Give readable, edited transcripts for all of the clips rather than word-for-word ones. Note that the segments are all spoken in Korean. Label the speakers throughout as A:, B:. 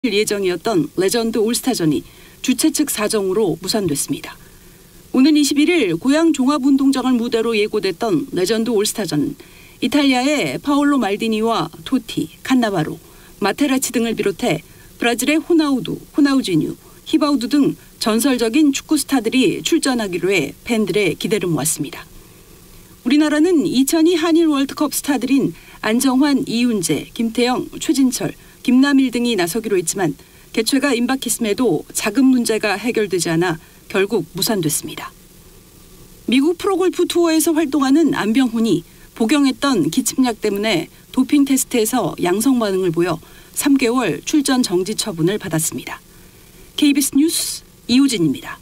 A: 예정이었던 레전드 올스타전이 주최 측 사정으로 무산됐습니다. 오는 21일 고양 종합운동장을 무대로 예고됐던 레전드 올스타전은 이탈리아의 파올로 말디니와 토티, 칸나바로, 마테라치 등을 비롯해 브라질의 호나우두, 호나우지뉴, 히바우두 등 전설적인 축구 스타들이 출전하기로 해 팬들의 기대를 모았습니다. 우리나라는 2002 한일 월드컵 스타들인 안정환, 이훈재, 김태영, 최진철, 김남일 등이 나서기로 했지만 개최가 임박했음에도 자금 문제가 해결되지 않아 결국 무산됐습니다. 미국 프로골프 투어에서 활동하는 안병훈이 복용했던 기침약 때문에 도핑 테스트에서 양성 반응을 보여 3개월 출전 정지 처분을 받았습니다. KBS 뉴스 이우진입니다.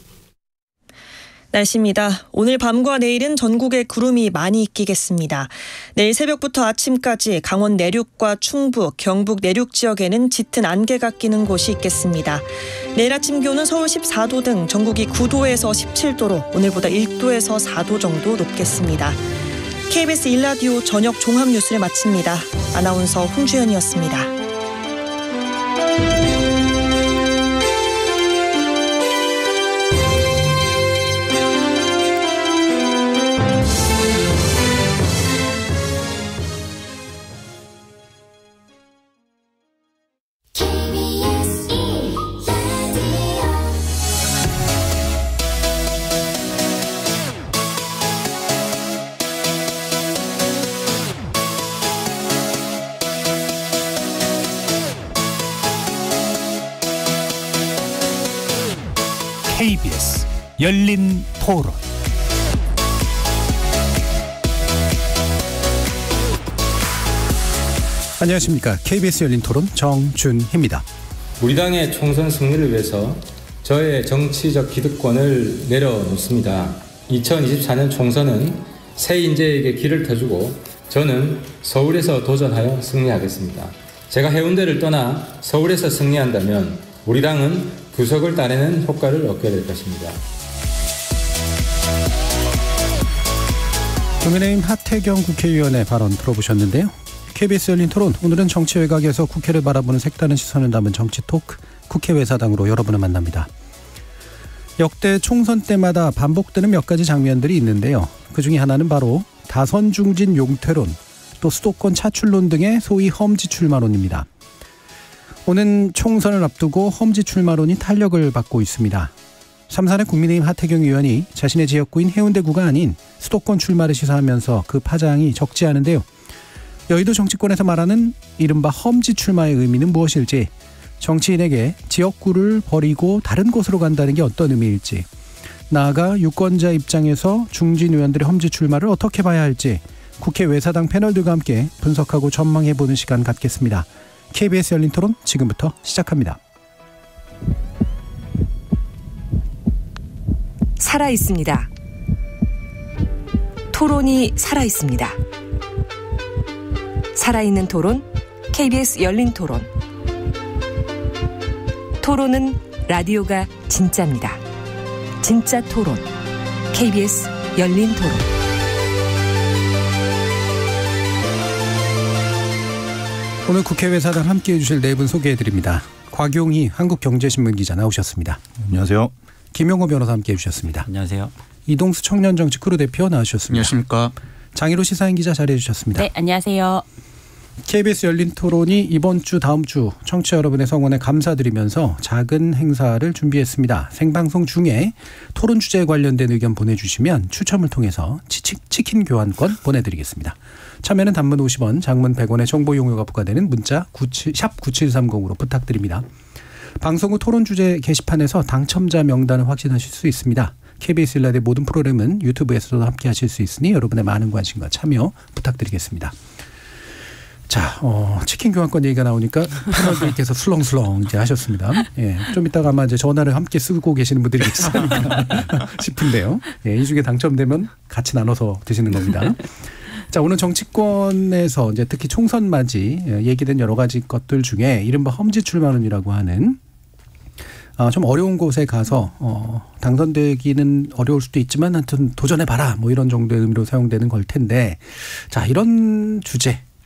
B: 날씨입니다. 오늘 밤과 내일은 전국에 구름이 많이 끼겠습니다. 내일 새벽부터 아침까지 강원 내륙과 충북, 경북 내륙 지역에는 짙은 안개가 끼는 곳이 있겠습니다. 내일 아침 기온은 서울 14도 등 전국이 9도에서 17도로 오늘보다 1도에서 4도 정도 높겠습니다. KBS 1라디오 저녁 종합뉴스를 마칩니다. 아나운서 홍주연이었습니다.
C: KBS 열린 토론. 안녕하십니까. KBS 열린 토론 정준희입니다.
D: 우리 당의 총선 승리를 위해서 저의 정치적 기득권을 내려놓습니다. 2024년 총선은 새 인재에게 길을 터주고 저는 서울에서 도전하여 승리하겠습니다. 제가 해운대를 떠나 서울에서 승리한다면 우리 당은 구석을 따내는 효과를 얻게 될 것입니다.
C: 국민의힘 하태경 국회의원의 발언 들어보셨는데요. KBS 열린 토론, 오늘은 정치 외곽에서 국회를 바라보는 색다른 시선을 담은 정치 토크, 국회 외사당으로 여러분을 만납니다. 역대 총선 때마다 반복되는 몇 가지 장면들이 있는데요. 그중에 하나는 바로 다선 중진 용퇴론, 또 수도권 차출론 등의 소위 험지 출마론입니다. 오는 총선을 앞두고 험지 출마론이 탄력을 받고 있습니다. 삼산의 국민의힘 하태경 의원이 자신의 지역구인 해운대구가 아닌 수도권 출마를 시사하면서 그 파장이 적지 않은데요. 여의도 정치권에서 말하는 이른바 험지 출마의 의미는 무엇일지, 정치인에게 지역구를 버리고 다른 곳으로 간다는 게 어떤 의미일지, 나아가 유권자 입장에서 중진 의원들의 험지 출마를 어떻게 봐야 할지 국회 외사당 패널들과 함께 분석하고 전망해보는 시간 갖겠습니다. KBS 열린 토론 지금부터 시작합니다.
E: 살아있습니다. 토론이 살아있습니다. 살아있는 토론, KBS 열린 토론. 토론은 라디오가 진짜입니다. 진짜 토론, KBS 열린 토론.
C: 오늘 국회 외사당 함께해 주실 네 분 소개해드립니다. 곽용희 한국경제신문 기자 나오셨습니다.
F: 안녕하세요.
C: 김용호 변호사 함께해 주셨습니다.
F: 안녕하세요.
C: 이동수 청년정치 크루 대표 나오셨습니다.
F: 안녕하십니까.
C: 장희로 시사인 기자 자리해 주셨습니다.
G: 네, 안녕하세요.
C: KBS 열린 토론이 이번 주 다음 주 청취자 여러분의 성원에 감사드리면서 작은 행사를 준비했습니다. 생방송 중에 토론 주제에 관련된 의견 보내주시면 추첨을 통해서 치킨 교환권 보내드리겠습니다. 참여는 단문 50원, 장문 100원의 정보 용료가 부과되는 문자 샵 9730으로 부탁드립니다. 방송 후 토론 주제 게시판에서 당첨자 명단을 확인하실 수 있습니다. KBS 일라디오 모든 프로그램은 유튜브에서도 함께 하실 수 있으니 여러분의 많은 관심과 참여 부탁드리겠습니다. 자, 치킨 교환권 얘기가 나오니까 패널들께서 술렁술렁 이제 하셨습니다. 예, 좀 이따가 아마 이제 전화를 함께 쓰고 계시는 분들이 있을까 싶은데요. 예, 이 중에 당첨되면 같이 나눠서 드시는 겁니다. 자, 오늘 정치권에서 이제 특히 총선 맞이 얘기된 여러 가지 것들 중에 이른바 험지 출마론이라고 하는 좀 어려운 곳에 가서 당선되기는 어려울 수도 있지만 하여튼 도전해봐라 뭐 이런 정도의 의미로 사용되는 걸 텐데, 자, 이런 주제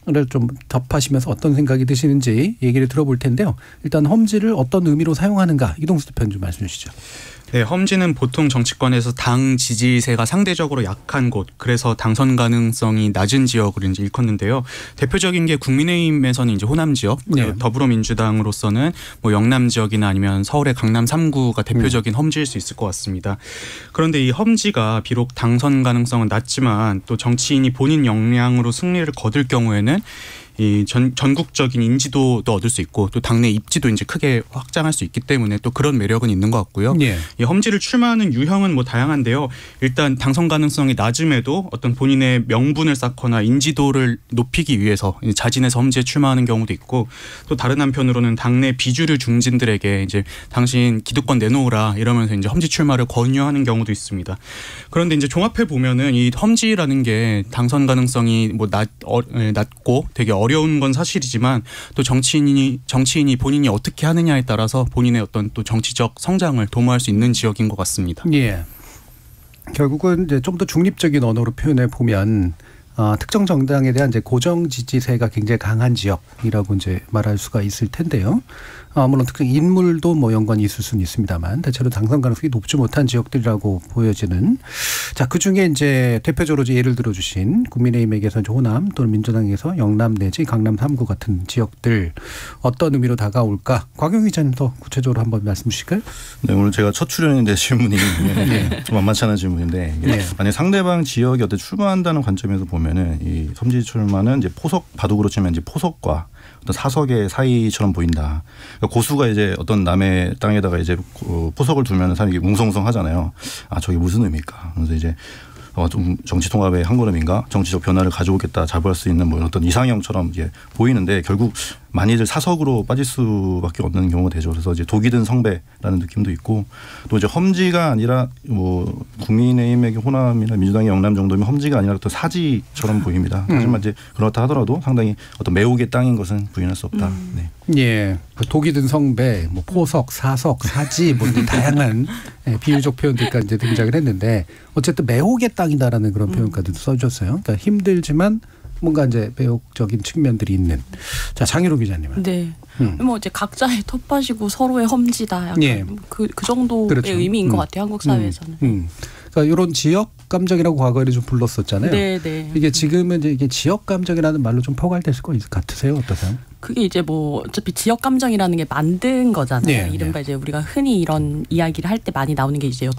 C: 좀 접하시면서 어떤 생각이 드시는지 얘기를 들어볼 텐데요. 일단 험지를 어떤 의미로 사용하는가 이동수 대표님 좀 말씀해 주시죠.
F: 네, 험지는 보통 정치권에서 당 지지세가 상대적으로 약한 곳, 그래서 당선 가능성이 낮은 지역으로 이제 일컫는데요. 대표적인 게 국민의힘에서는 이제 호남 지역,
C: 네.
F: 더불어민주당으로서는 뭐 영남 지역이나 아니면 서울의 강남 3구가 대표적인 험지일 수 있을 것 같습니다. 그런데 이 험지가 비록 당선 가능성은 낮지만 또 정치인이 본인 역량으로 승리를 거둘 경우에는 이 전국적인 인지도도 얻을 수 있고 또 당내 입지도 이제 크게 확장할 수 있기 때문에 또 그런 매력은 있는 것 같고요.
C: 예.
F: 이 험지를 출마하는 유형은 뭐 다양한데요. 일단 당선 가능성이 낮음에도 어떤 본인의 명분을 쌓거나 인지도를 높이기 위해서 자진해서 험지에 출마하는 경우도 있고 또 다른 한편으로는 당내 비주류 중진들에게 이제 당신 기득권 내놓으라 이러면서 이제 험지 출마를 권유하는 경우도 있습니다. 그런데 이제 종합해 보면은 이 험지라는 게 당선 가능성이 뭐 낮고 되게 어려운 건 사실이지만 또 정치인이 본인이 어떻게 하느냐에 따라서 본인의 어떤 또 정치적 성장을 도모할 수 있는 지역인 것 같습니다.
C: 예. 결국은 이제 좀 더 중립적인 언어로 표현해 보면 특정 정당에 대한 이제 고정 지지세가 굉장히 강한 지역이라고 이제 말할 수가 있을 텐데요. 물론 특정 인물도 뭐 연관이 있을 수는 있습니다만 대체로 당선 가능성이 높지 못한 지역들이라고 보여지는. 자, 그 중에 이제 대표적으로 이제 예를 들어주신 국민의힘에게서 호남 또는 민주당에서 영남 내지 강남 3구 같은 지역들 어떤 의미로 다가올까? 곽용 기자님 더 구체적으로 한번 말씀 주실까요?
G: 네, 오늘 제가 첫 출연인데 질문이 좀 만만치 않은 질문인데 만약 상대방 지역에 어떤 출마한다는 관점에서 보면은 이 험지 출마는 이제 포석 바둑으로 치면 이제 포석과 어떤 사석의 사이처럼 보인다. 그러니까 고수가 이제 어떤 남의 땅에다가 이제 포석을 두면 사람이 웅성웅성하잖아요. 아, 저게 무슨 의미일까? 그래서 이제 좀 정치 통합의 한 걸음인가 정치적 변화를 가져오겠다 자부할 수 있는 뭐 어떤 이상형처럼 이제 보이는데 결국 많이들 사석으로 빠질 수밖에 없는 경우가 되죠. 그래서 이제 독이 든 성배라는 느낌도 있고 또 이제 험지가 아니라 뭐 국민의힘에게 호남이나 민주당의 영남 정도면 험지가 아니라 어떤 사지처럼 보입니다. 하지만 이제 그렇다 하더라도 상당히 어떤 매혹의 땅인 것은 부인할 수 없다. 네.
C: 예, 독이 든 성배, 뭐 포석, 사석, 사지, 뭐 다양한 비유적 표현들까지 이제 등장을 했는데 어쨌든 매혹의 땅이다라는 그런 표현까지도 써줬어요. 그러니까 힘들지만 뭔가 이제 매혹적인 측면들이 있는. 자, 장희로 기자님은.
H: 네. 뭐 이제 각자의 텃밭이고 서로의 험지다. 약간
C: 예.
H: 그 정도의
C: 그렇죠.
H: 의미인 것 같아요. 한국 사회에서는.
C: 그러니까 이런 지역 감정이라고 과거에 좀 불렀었잖아요.
H: 네, 네.
C: 이게 지금은 이제 이게 지역 감정이라는 말로 좀 포괄될 것 같으세요? 어떠세요?
H: 그게 이제 뭐 어차피 지역 감정이라는 게 만든 거잖아요.
C: 네,
H: 이른바 이제 우리가 흔히 이런 이야기를 할 때 많이 나오는 게 이제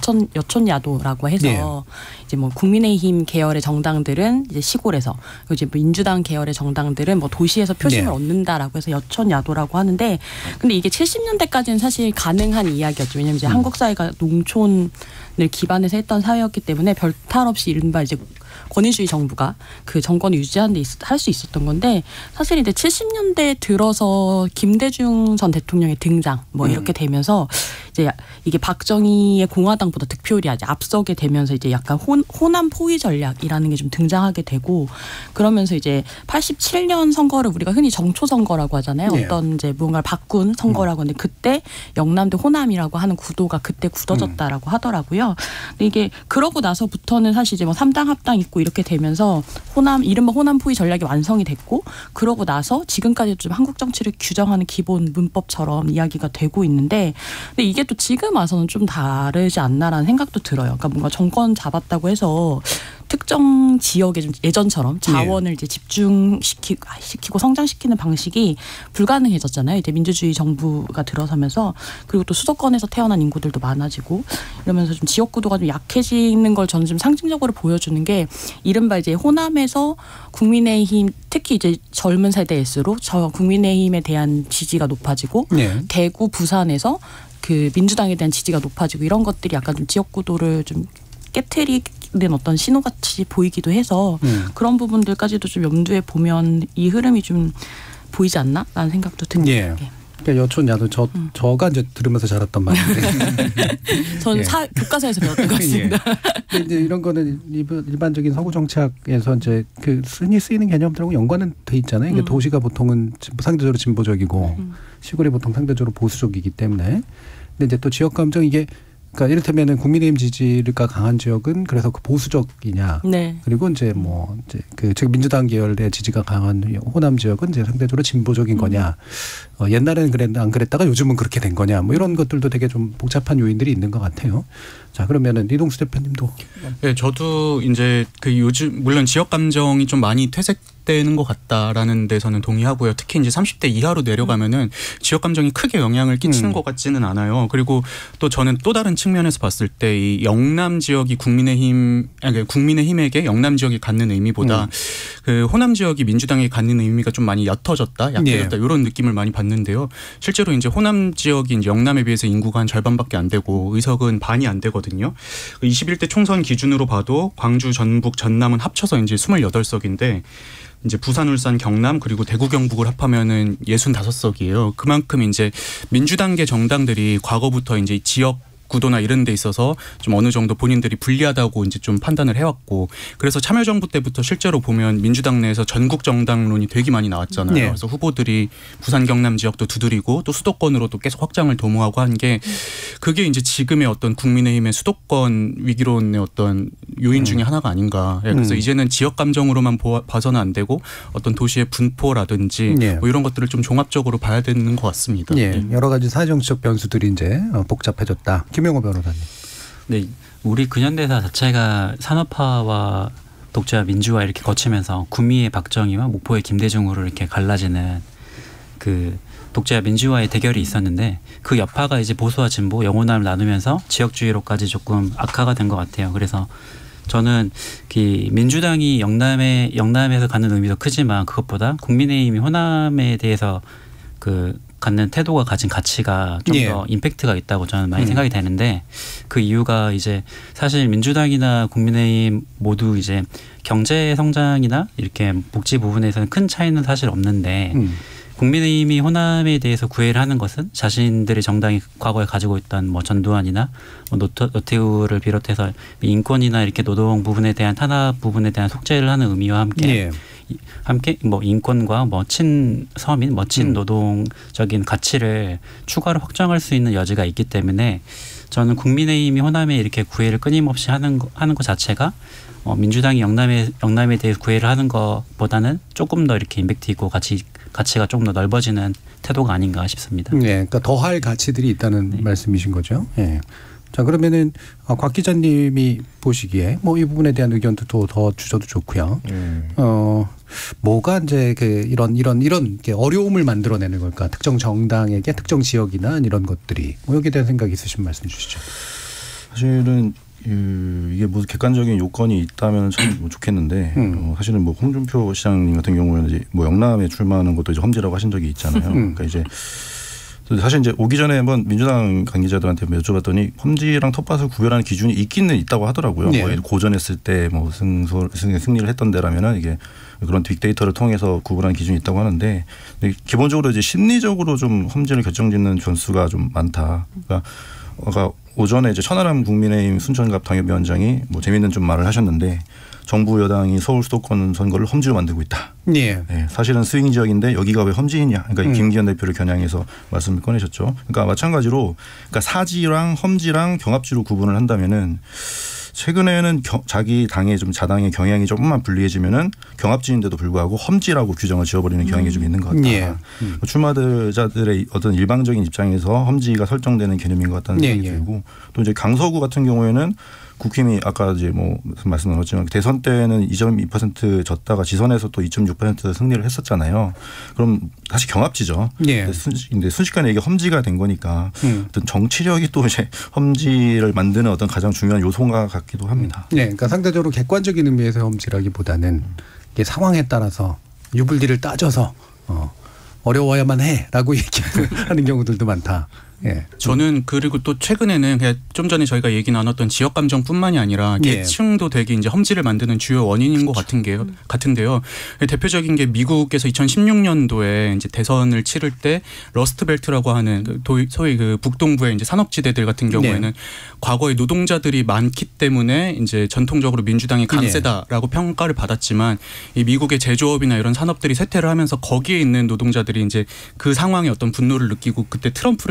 H: 여촌야도라고 해서
C: 네.
H: 이제 뭐 국민의힘 계열의 정당들은 이제 시골에서 그리고 이제 민주당 계열의 정당들은 뭐 도시에서 표심을
C: 네.
H: 얻는다라고 해서 여촌야도라고 하는데 근데 이게 70년대까지는 사실 가능한 이야기였죠. 왜냐하면 이제 한국 사회가 농촌을 기반해서 했던 사회였기 때문에 별 탈 없이 이른바 이제 권위주의 정부가 그 정권을 유지하는 데 할 수 있었던 건데 사실 이제 70년대 들어서 김대중 전 대통령의 등장 뭐 이렇게 되면서 이제 이게 박정희의 공화당보다 득표율이 아주 앞서게 되면서 이제 약간 호남 포위 전략이라는 게 좀 등장하게 되고 그러면서 이제 87년 선거를 우리가 흔히 정초 선거라고 하잖아요.
C: 네.
H: 어떤 이제 무언가를 바꾼 선거라고 하는데 그때 영남 대 호남이라고 하는 구도가 그때 굳어졌다라고 하더라고요. 근데 이게 그러고 나서부터는 사실 이제 뭐 3당 합당 있고 이렇게 되면서 이른바 호남 포위 전략이 완성이 됐고 그러고 나서 지금까지 좀 한국 정치를 규정하는 기본 문법처럼 이야기가 되고 있는데 근데 이게 또 지금 와서는 좀 다르지 않나라는 생각도 들어요. 그러니까 뭔가 정권 잡았다고 해서 특정 지역에 좀 예전처럼 자원을 이제 집중시키고 성장시키는 방식이 불가능해졌잖아요. 이제 민주주의 정부가 들어서면서 그리고 또 수도권에서 태어난 인구들도 많아지고 이러면서 좀 지역 구도가 좀 약해지는 걸 저는 좀 상징적으로 보여주는 게 이른바 이제 호남에서 국민의힘 특히 이제 젊은 세대일수록 국민의힘에 대한 지지가 높아지고
C: 네.
H: 대구, 부산에서 그 민주당에 대한 지지가 높아지고 이런 것들이 약간 좀 지역 구도를 좀 깨트리는 어떤 신호같이 보이기도 해서 그런 부분들까지도 좀 염두에 보면 이 흐름이 좀 보이지 않나? 라는 생각도 듭니다.
C: 예. 그러니까 여촌야도 저가 이제 들으면서 자랐던 말인데.
H: 저는
C: 예.
H: 교과서에서 배웠던 것 같습니다.
C: 예. 이제 이런 거는 일반적인 서구 정치학에서 이제 그 흔히 쓰이는 개념들하고 연관은 돼 있잖아요. 이게 도시가 보통은 상대적으로 진보적이고 시골이 보통 상대적으로 보수적이기 때문에. 근데 이제 또 지역 감정 이게 그러니까 이를테면은 국민의힘 지지가 강한 지역은 그래서 그 보수적이냐.
H: 네.
C: 그리고 이제 즉 민주당 계열의 지지가 강한 호남 지역은 이제 상대적으로 진보적인 거냐. 옛날에는 안 그랬다가 요즘은 그렇게 된 거냐. 뭐 이런 것들도 되게 좀 복잡한 요인들이 있는 것 같아요. 자, 그러면은 이동수 대표님도.
F: 네, 저도 이제 그 요즘 물론 지역 감정이 좀 많이 퇴색되는 것 같다라는 데서는 동의하고요. 특히 이제 30대 이하로 내려가면은 지역 감정이 크게 영향을 끼치는 것 같지는 않아요. 그리고 또 저는 또 다른 측면에서 봤을 때 이 영남 지역이 국민의힘에게 영남 지역이 갖는 의미보다 그 호남 지역이 민주당에 갖는 의미가 좀 많이 옅어졌다, 약해졌다 이런 느낌을 많이 받는데요. 실제로 이제 호남 지역이 이제 영남에 비해서 인구가 한 절반밖에 안 되고 의석은 반이 안 되거든요. 21대 총선 기준으로 봐도 광주, 전북, 전남은 합쳐서 이제 28석인데 이제 부산, 울산, 경남 그리고 대구, 경북을 합하면은 65석이에요. 그만큼 이제 민주당계 정당들이 과거부터 이제 지역 구도나 이런 데 있어서 좀 어느 정도 본인들이 불리하다고 이제 좀 판단을 해왔고, 그래서 참여정부 때부터 실제로 보면 민주당 내에서 전국 정당론이 되게 많이 나왔잖아요.
C: 네.
F: 그래서 후보들이 부산, 경남 지역도 두드리고 또 수도권으로도 계속 확장을 도모하고 한 게 그게 이제 지금의 어떤 국민의힘의 수도권 위기론의 어떤 요인 중에 하나가 아닌가. 그래서 이제는 지역 감정으로만 봐서는 안 되고 어떤 도시의 분포라든지
C: 네.
F: 뭐 이런 것들을 좀 종합적으로 봐야 되는 것 같습니다.
C: 예, 여러 가지 사정적 변수들이 이제 복잡해졌다. 김영호 변호사님.
I: 네, 우리 근현대사 자체가 산업화와 독재와 민주화 이렇게 거치면서 구미의 박정희와 목포의 김대중으로 이렇게 갈라지는 그 독재와 민주화의 대결이 있었는데 그 여파가 이제 보수와 진보, 영호남을 나누면서 지역주의로까지 조금 악화가 된 것 같아요. 그래서 저는 그 민주당이 영남에서 갖는 의미도 크지만 그것보다 국민의힘이 호남에 대해서 그 갖는 태도가 가진 가치가 좀 더 임팩트가 있다고 저는 많이 생각이 되는데, 그 이유가 이제 사실 민주당이나 국민의힘 모두 이제 경제 성장이나 이렇게 복지 부분에서는 큰 차이는 사실 없는데 국민의힘이 호남에 대해서 구애를 하는 것은 자신들의 정당이 과거에 가지고 있던 뭐 전두환이나 뭐 노태우를 비롯해서 인권이나 이렇게 노동 부분에 대한 탄압 부분에 대한 속죄를 하는 의미와 함께 뭐 인권과 뭐 친서민, 뭐 친노동적인 가치를 추가로 확장할 수 있는 여지가 있기 때문에 저는 국민의힘이 호남에 이렇게 구애를 끊임없이 하는 것 자체가 민주당이 영남에 대해서 구애를 하는 것보다는 조금 더 이렇게 임팩트 있고 가치가 조금 더 넓어지는 태도가 아닌가 싶습니다.
C: 네, 그러니까 더할 가치들이 있다는 말씀이신 거죠. 예. 자, 그러면은 곽 기자님이 보시기에 뭐 이 부분에 대한 의견도 더 주셔도 좋고요. 뭐가 이제 이런 어려움을 만들어내는 걸까? 특정 정당에게 특정 지역이나 이런 것들이 뭐 여기에 대한 생각 있으신 말씀 주시죠.
G: 사실은 이게 무슨 객관적인 요건이 있다면 참 좋겠는데 사실은 뭐 홍준표 시장님 같은 경우에는 이제 뭐 영남에 출마하는 것도 이제 험지라고 하신 적이 있잖아요. 그러니까 이제 사실 이제 오기 전에 한번 민주당 관계자들한테 여쭤봤더니 험지랑 텃밭을 구별하는 기준이 있기는 있다고 하더라고요.
C: 네.
G: 뭐 고전했을 때 뭐 승리를 했던 데라면은 이게 그런 빅데이터를 통해서 구분하는 기준이 있다고 하는데, 기본적으로 이제 심리적으로 좀 험지를 결정짓는 변수가 좀 많다. 그러니까 오전에 이제 천하람 국민의힘 순천갑 당협위원장이 뭐 재미있는 좀 말을 하셨는데, 정부 여당이 서울 수도권 선거를 험지로 만들고 있다. 네, 사실은 스윙 지역인데 여기가 왜 험지이냐. 그러니까 김기현 대표를 겨냥해서 말씀을 꺼내셨죠. 그러니까 마찬가지로 사지랑 험지랑 경합지로 구분을 한다면은 최근에는 자기 당의 좀 자당의 경향이 조금만 불리해지면은 경합지인데도 불구하고 험지라고 규정을 지어버리는 경향이 좀 있는 것 같다. 출마자들의 어떤 일방적인 입장에서 험지가 설정되는 개념인 것 같다는 생각이 들고, 또 이제 강서구 같은 경우에는 국힘이 아까 이제 뭐 말씀 나눴지만 대선 때는 2.2% 졌다가 지선에서 또 2.6% 승리를 했었잖아요. 그럼 다시 경합지죠. 근데 순식간에 이게 험지가 된 거니까 어떤 정치력이 또 이제 험지를 만드는 어떤 가장 중요한 요소가 같기도 합니다.
C: 네, 그러니까 상대적으로 객관적인 의미에서 험지라기보다는 이게 상황에 따라서 유불리를 따져서 어려워야만 해라고 얘기하는 경우들도 많다. 예.
F: 저는 그리고 또 최근에는 그냥 좀 전에 저희가 얘기 나눴던 지역 감정뿐만이 아니라 계층도 되게 이제 험지를 만드는 주요 원인인 것 같은데요. 대표적인 게 미국에서 2016년도에 이제 대선을 치를 때 러스트벨트라고 하는 소위 그 북동부의 이제 산업지대들 같은 경우에는 과거에 노동자들이 많기 때문에 이제 전통적으로 민주당이 강세다라고 평가를 받았지만, 이 미국의 제조업이나 이런 산업들이 쇠퇴를 하면서 거기에 있는 노동자들이 이제 그 상황에 어떤 분노를 느끼고 그때 트럼프를 찍은 게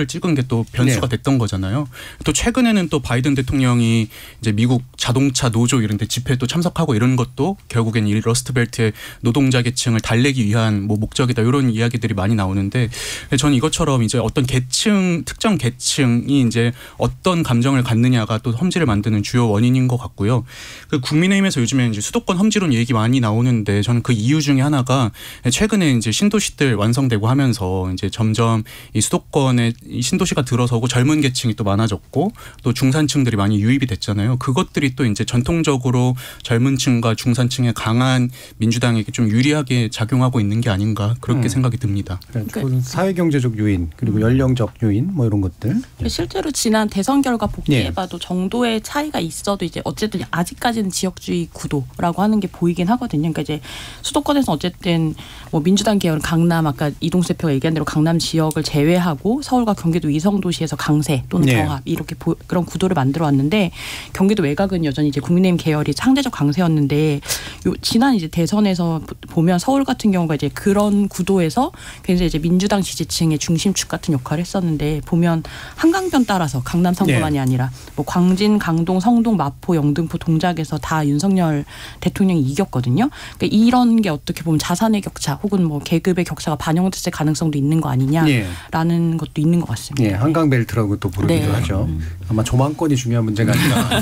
F: 또 변수가 됐던 거잖아요. 또 최근에는 또 바이든 대통령이 이제 미국 자동차 노조 이런 데 집회에 또 참석하고 이런 것도 결국엔 이 러스트벨트의 노동자 계층을 달래기 위한 뭐 목적이다 이런 이야기들이 많이 나오는데 저는 이것처럼 이제 어떤 특정 계층이 이제 어떤 감정을 갖느냐가 또 험지를 만드는 주요 원인인 것 같고요. 그 국민의힘에서 요즘에 이제 수도권 험지론 얘기 많이 나오는데 저는 그 이유 중에 하나가 최근에 이제 신도시들 완성되고 하면서 이제 점점 이 수도권에 이 신도시가 들어서고 젊은 계층이 또 많아졌고 또 중산층들이 많이 유입이 됐잖아요. 그것들이 또 이제 전통적으로 젊은층과 중산층의 강한 민주당에게 좀 유리하게 작용하고 있는 게 아닌가 그렇게 생각이 듭니다.
C: 그러니까 사회경제적 요인 그리고 연령적 요인 뭐 이런 것들.
H: 실제로 지난 대선 결과 복귀해봐도 정도의 차이가 있어도 이제 어쨌든 아직까지는 지역주의 구도라고 하는 게 보이긴 하거든요. 그러니까 이제 수도권에서 어쨌든 뭐 민주당 계열은 강남 아까 이동수 대표가 얘기한 대로 강남 지역을 제외하고 서울과 경기도 위성도시에서 강세 또는 경합 이렇게 그런 구도를 만들어 왔는데 경기도 외곽은 여전히 이제 국민의힘 계열이 상대적 강세였는데 지난 이제 대선에서 보면 서울 같은 경우가 이제 그런 구도에서 굉장히 이제 민주당 지지층의 중심축 같은 역할을 했었는데 보면 한강변 따라서 강남 상권만이 아니라 뭐 광진, 강동, 성동, 마포, 영등포, 동작에서 다 윤석열 대통령이 이겼거든요. 그러니까 이런 게 어떻게 보면 자산의 격차 혹은 뭐 계급의 격차가 반영됐을 가능성도 있는 거 아니냐라는 것도 있는 것 같습니다.
C: 예, 한강벨트라고 또 부르기도 하죠. 아마 조망권이 중요한 문제가 아니라.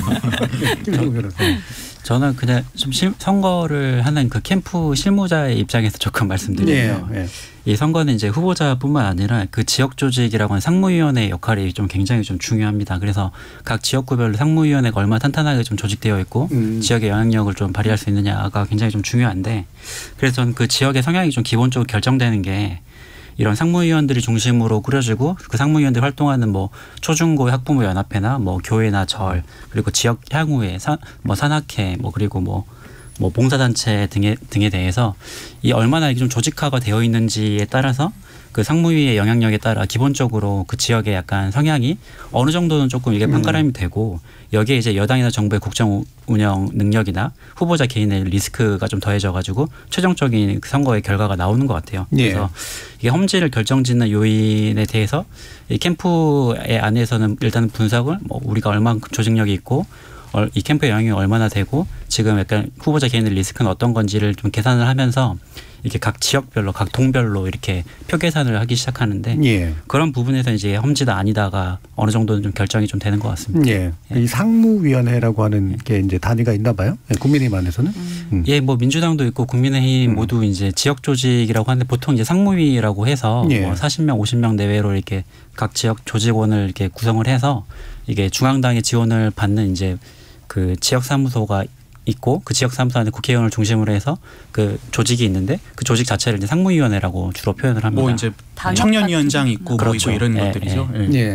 I: 저는 그냥 좀 선거를 하는 그 캠프 실무자의 입장에서 조금 말씀드리면 이 선거는 이제 후보자뿐만 아니라 그 지역 조직이라고 하는 상무위원회 역할이 좀 굉장히 좀 중요합니다. 그래서 각 지역구별로 상무위원회가 얼마나 탄탄하게 좀 조직되어 있고 지역의 영향력을 좀 발휘할 수 있느냐가 굉장히 좀 중요한데 그래서 저는 그 지역의 성향이 좀 기본적으로 결정되는 게 이런 상무위원들이 중심으로 꾸려지고 그 상무위원들이 활동하는 뭐 초중고 학부모 연합회나 뭐 교회나 절 그리고 지역 향후회 뭐 산악회 뭐 그리고 뭐 봉사단체 등에 대해서 이 얼마나 이게 좀 조직화가 되어 있는지에 따라서 그 상무위의 영향력에 따라 기본적으로 그 지역의 약간 성향이 어느 정도는 조금 이게 판가름이 되고 여기에 이제 여당이나 정부의 국정 운영 능력이나 후보자 개인의 리스크가 좀 더해져가지고 최종적인 그 선거의 결과가 나오는 것 같아요. 그래서 이게 험지를 결정짓는 요인에 대해서 이 캠프의 안에서는 일단 분석을 뭐 우리가 얼마만큼 조직력이 있고 이 캠프의 영향이 얼마나 되고 지금 약간 후보자 개인의 리스크는 어떤 건지를 좀 계산을 하면서 이렇게 각 지역별로 각 동별로 이렇게 표 계산을 하기 시작하는데 그런 부분에서 이제 험지다 아니다가 어느 정도는 좀 결정이 좀 되는 것 같습니다.
C: 이 상무위원회라고 하는 게 이제 단위가 있나 봐요. 국민의힘 안에서는.
I: 뭐 민주당도 있고 국민의힘 모두 이제 지역 조직이라고 하는데 보통 이제 상무위라고 해서 뭐 40명, 50명 내외로 이렇게 각 지역 조직원을 이렇게 구성을 해서 이게 중앙당의 지원을 받는 이제 그 지역 사무소가 있고 그 지역 사무소 안에 국회의원을 중심으로 해서 그 조직이 있는데 그 조직 자체를 이제 상무위원회라고 주로 표현을 합니다.
F: 뭐 이제 청년위원장 있고
I: 그렇죠.
F: 뭐 이런 것들이죠.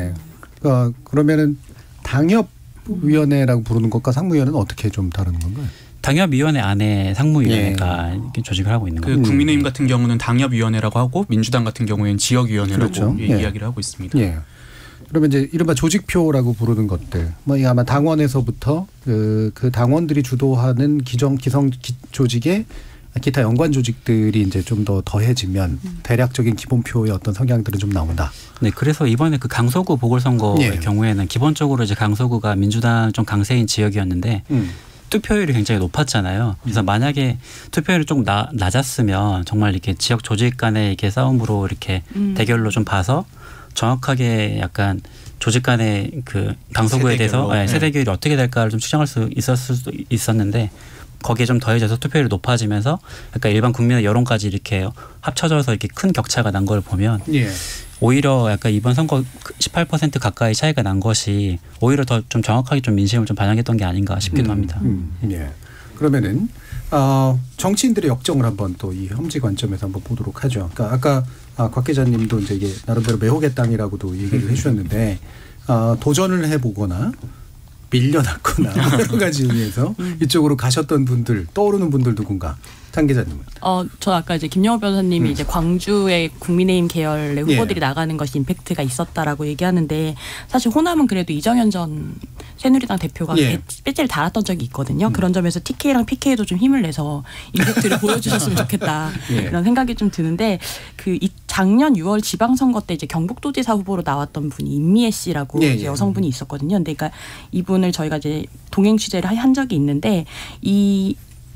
C: 그러면은 당협위원회라고 부르는 것과 상무위원회는 어떻게 좀 다른 건가요?
I: 당협위원회 안에 상무위원회가 이렇게 조직을 하고 있는 거예요.
F: 국민의힘 같은 경우는 당협위원회라고 하고 민주당 같은 경우에는 지역위원회라고 이야기를 하고 있습니다.
C: 그러면 이제 이른바 조직표라고 부르는 것들, 뭐 아마 당원에서부터 그 당원들이 주도하는 기성 조직의 기타 연관 조직들이 이제 좀 더 더해지면 대략적인 기본표의 어떤 성향들은 좀 나온다.
I: 네, 그래서 이번에 그 강서구 보궐선거의 경우에는 기본적으로 이제 강서구가 민주당 좀 강세인 지역이었는데 투표율이 굉장히 높았잖아요. 그래서 만약에 투표율이 조금 낮았으면 정말 이렇게 지역 조직 간의 이렇게 싸움으로 이렇게 대결로 좀 봐서 정확하게 약간 조직 간의 그 강서구에 대해서 세대결이 어떻게 될까를 좀 추정할 수 있었을 수도 있었는데 거기에 좀 더해져서 투표율이 높아지면서 약간 일반 국민의 여론까지 이렇게 합쳐져서 이렇게 큰 격차가 난 걸 보면 오히려 약간 이번 선거 18% 가까이 차이가 난 것이 오히려 더 좀 정확하게 좀 민심을 좀 반영했던 게 아닌가 싶기도 합니다.
C: 그러면은 정치인들의 역정을 한번 또 이 험지 관점에서 한번 보도록 하죠. 그러니까 아까 곽 기자님도 이제 이게 나름대로 매혹의 땅이라고도 얘기를 해주셨는데 도전을 해보거나 밀려났거나 여러 가지 의미에서 이쪽으로 가셨던 분들 떠오르는 분들 누군가. 장 기자님은?
H: 저 아까 이제 김영호 변호사님이 이제 광주의 국민의힘 계열의 후보들이 나가는 것이 임팩트가 있었다라고 얘기하는데 사실 호남은 그래도 이정현 전 새누리당 대표가 배지를 달았던 적이 있거든요. 그런 점에서 TK랑 PK도 좀 힘을 내서 임팩트를 보여주셨으면 좋겠다 이런 생각이 좀 드는데 그 작년 6월 지방선거 때 이제 경북도지사 후보로 나왔던 분이 임미애 씨라고
C: 예,
H: 이제
C: 예.
H: 여성분이 있었거든요. 근데 그러니까 이분을 저희가 이제 동행 취재를 한 적이 있는데 이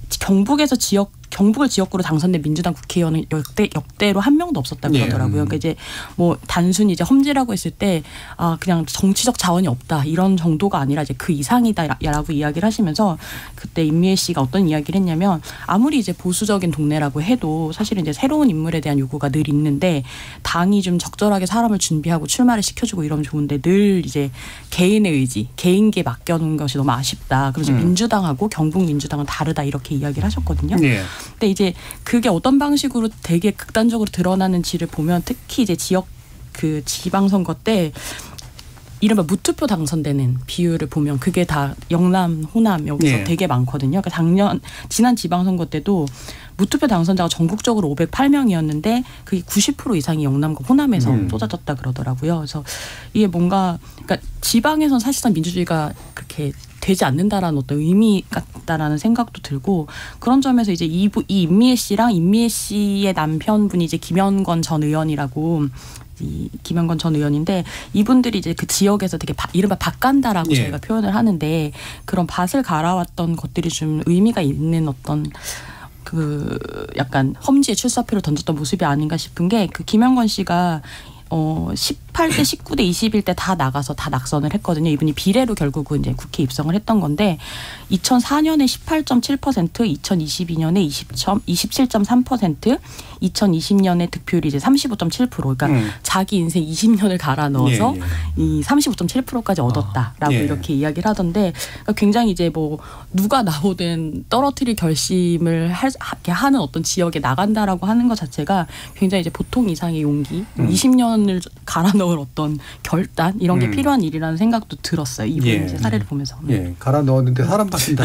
H: 경북을 지역구로 당선된 민주당 국회의원은 역대로 한 명도 없었다고 그러더라고요. 그러니까 이제 뭐 단순히 이제 험지라고 했을 때 그냥 정치적 자원이 없다 이런 정도가 아니라 이제 그 이상이다라고 이야기를 하시면서 그때 임미애 씨가 어떤 이야기를 했냐면 아무리 이제 보수적인 동네라고 해도 사실은 이제 새로운 인물에 대한 요구가 늘 있는데 당이 좀 적절하게 사람을 준비하고 출마를 시켜주고 이러면 좋은데 늘 이제 개인의 의지, 개인기에 맡겨놓은 것이 너무 아쉽다. 그래서 민주당하고 경북 민주당은 다르다 이렇게 이야기를 하셨거든요.
C: 예.
H: 근데 이제 그게 어떤 방식으로 되게 극단적으로 드러나는지를 보면 특히 이제 지역 그 지방선거 때 이른바 무투표 당선되는 비율을 보면 그게 다 영남, 호남 여기서
C: 예.
H: 되게 많거든요. 그러니까 지난 지방선거 때도 무투표 당선자가 전국적으로 508명이었는데 그게 90% 이상이 영남과 호남에서 쏟아졌다 그러더라고요. 그래서 이게 뭔가 그러니까 지방에선 사실상 민주주의가 그렇게 되지 않는다라는 어떤 의미 같다라는 생각도 들고 그런 점에서 이제 이 임미애 씨랑 임미애 씨의 남편분이 이제 김현건 전 의원이라고 김현건 전 의원인데 이분들이 이제 그 지역에서 되게 이른바 밭간다라고
C: 예.
H: 저희가 표현을 하는데 그런 밭을 갈아왔던 것들이 좀 의미가 있는 어떤 그 약간 험지에 출사표를 던졌던 모습이 아닌가 싶은 게 그 김현건 씨가 18대, 19대, 21대 다 나가서 다 낙선을 했거든요. 이분이 비례로 결국은 이제 국회 입성을 했던 건데 2004년에 18.7%, 2022년에 27.3%, 2020년에 득표율이 이제 35.7%. 그러니까 자기 인생 20년을 갈아 넣어서 이 35.7%까지 얻었다라고 이렇게 이야기를 하던데 그러니까 굉장히 이제 뭐 누가 나오든 떨어뜨릴 결심을 하는 어떤 지역에 나간다라고 하는 것 자체가 굉장히 이제 보통 이상의 용기, 20년을 갈아 넣을 어떤 결단 이런 게 필요한 일이라는 생각도 들었어요. 이번 이제 사례를 보면서.
C: 예, 갈아 넣었는데 사람 바뀐다.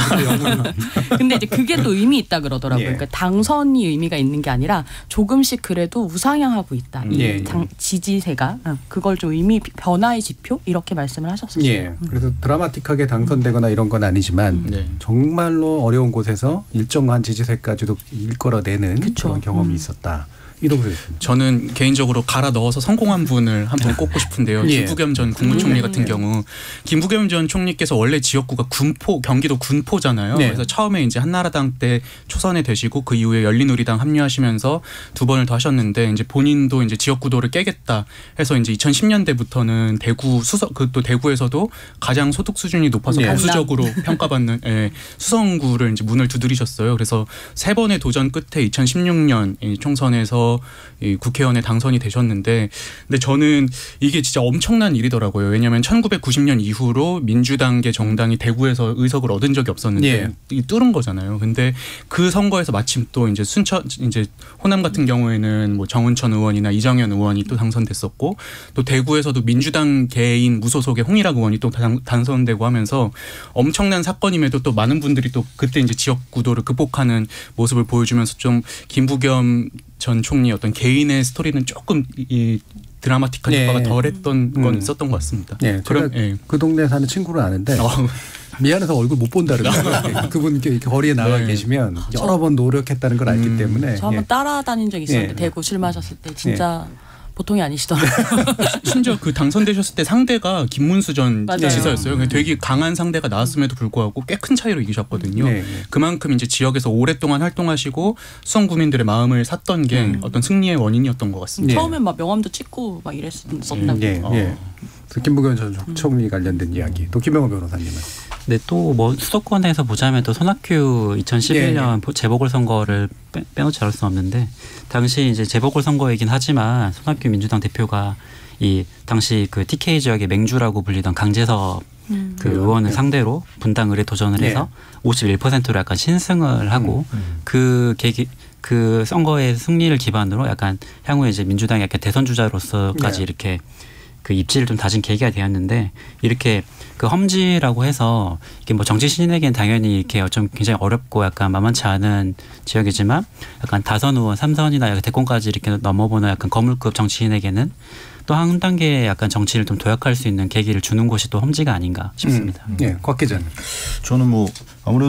H: 근데 이제 그게 또 의미 있다 그러더라고요.
C: 예.
H: 그러니까 당선이 의미가 있는 게 아니라 조금씩 그래도 우상향하고 있다. 이 지지세가 그걸 좀 의미 변화의 지표 이렇게 말씀을 하셨어요.
C: 예. 그래서 드라마틱하게 당선되거나 이런 건 아니지만 정말로 어려운 곳에서 일정한 지지세까지도 일걸어내는 그런 경험이 있었다. 이러고 있습니다.
F: 저는 개인적으로 갈아 넣어서 성공한 분을 한 분 꼽고 싶은데요. 김부겸 전 국무총리 같은 경우 김부겸 전 총리께서 원래 지역구가 경기도 군포잖아요. 그래서 처음에 이제 한나라당 때 초선에 되시고 그 이후에 열린우리당 합류하시면서 두 번을 더 하셨는데 이제 본인도 이제 지역구도를 깨겠다 해서 이제 2010년대부터는 또 대구에서도 가장 소득 수준이 높아서 보수적으로 평가받는 수성구를 이제 문을 두드리셨어요. 그래서 세 번의 도전 끝에 2016년 총선에서 이 국회의원에 당선이 되셨는데 근데 저는 이게 진짜 엄청난 일이더라고요. 왜냐하면 1990년 이후로 민주당계 정당이 대구에서 의석을 얻은 적이 없었는데 이게 뚫은 거잖아요. 근데 그 선거에서 마침 또 이제 이제 호남 같은 경우에는 뭐 정은천 의원이나 이정현 의원이 또 당선됐었고 또 대구에서도 민주당 개인 무소속의 홍일학 의원이 또 당선되고 하면서 엄청난 사건임에도 또 많은 분들이 또 그때 이제 지역 구도를 극복하는 모습을 보여주면서 좀 김부겸 전 총리 어떤 개인의 스토리는 조금 이 드라마틱한 효과가 덜했던 건 있었던 것 같습니다.
C: 네, 제가 그 동네에 사는 친구를 아는데 미안해서 얼굴 못 본다 그러더라고요. 그분 이렇게 거리에 나가 계시면 여러 번 노력했다는 걸 알기 때문에
H: 저 한번 따라다닌 적이 있었는데 대구 출마하셨을 때 진짜 보통이 아니시더라고요.
F: 심지어 그 당선되셨을 때 상대가 김문수 전 지사였어요. 되게 강한 상대가 나왔음에도 불구하고 꽤 큰 차이로 이기셨거든요. 그만큼 이제 지역에서 오랫동안 활동하시고 수성 구민들의 마음을 샀던 게 어떤 승리의 원인이었던 것 같습니다.
H: 처음엔 막 명함도 찍고 막 이랬었다고.
C: 김부겸 전 총리 관련된 이야기. 또 김영호 변호사님은.
I: 네, 또 뭐 수도권에서 보자면 또 손학규 2011년 재보궐선거를 빼놓지 않을 수 없는데 당시 이제 재보궐선거이긴 하지만 손학규 민주당 대표가 이 당시 그 TK 지역의 맹주라고 불리던 강재섭 그 의원을 상대로 분당 의뢰 도전을 해서 51%로 약간 신승을 하고 그 선거의 승리를 기반으로 약간 향후에 이제 민주당이 약간 대선 주자로서까지 이렇게 그 입지를 좀 다진 계기가 되었는데 이렇게 그 험지라고 해서 이게 뭐 정치 신인에게는 당연히 이렇게 좀 굉장히 어렵고 약간 만만치 않은 지역이지만 약간 다선 의원, 3선이나 대권까지 이렇게 넘어보는 약간 거물급 정치인에게는 또 한 단계 약간 정치를 좀 도약할 수 있는 계기를 주는 곳이 또 험지가 아닌가 싶습니다.
C: 곽 기자님.
G: 저는 뭐 아무래도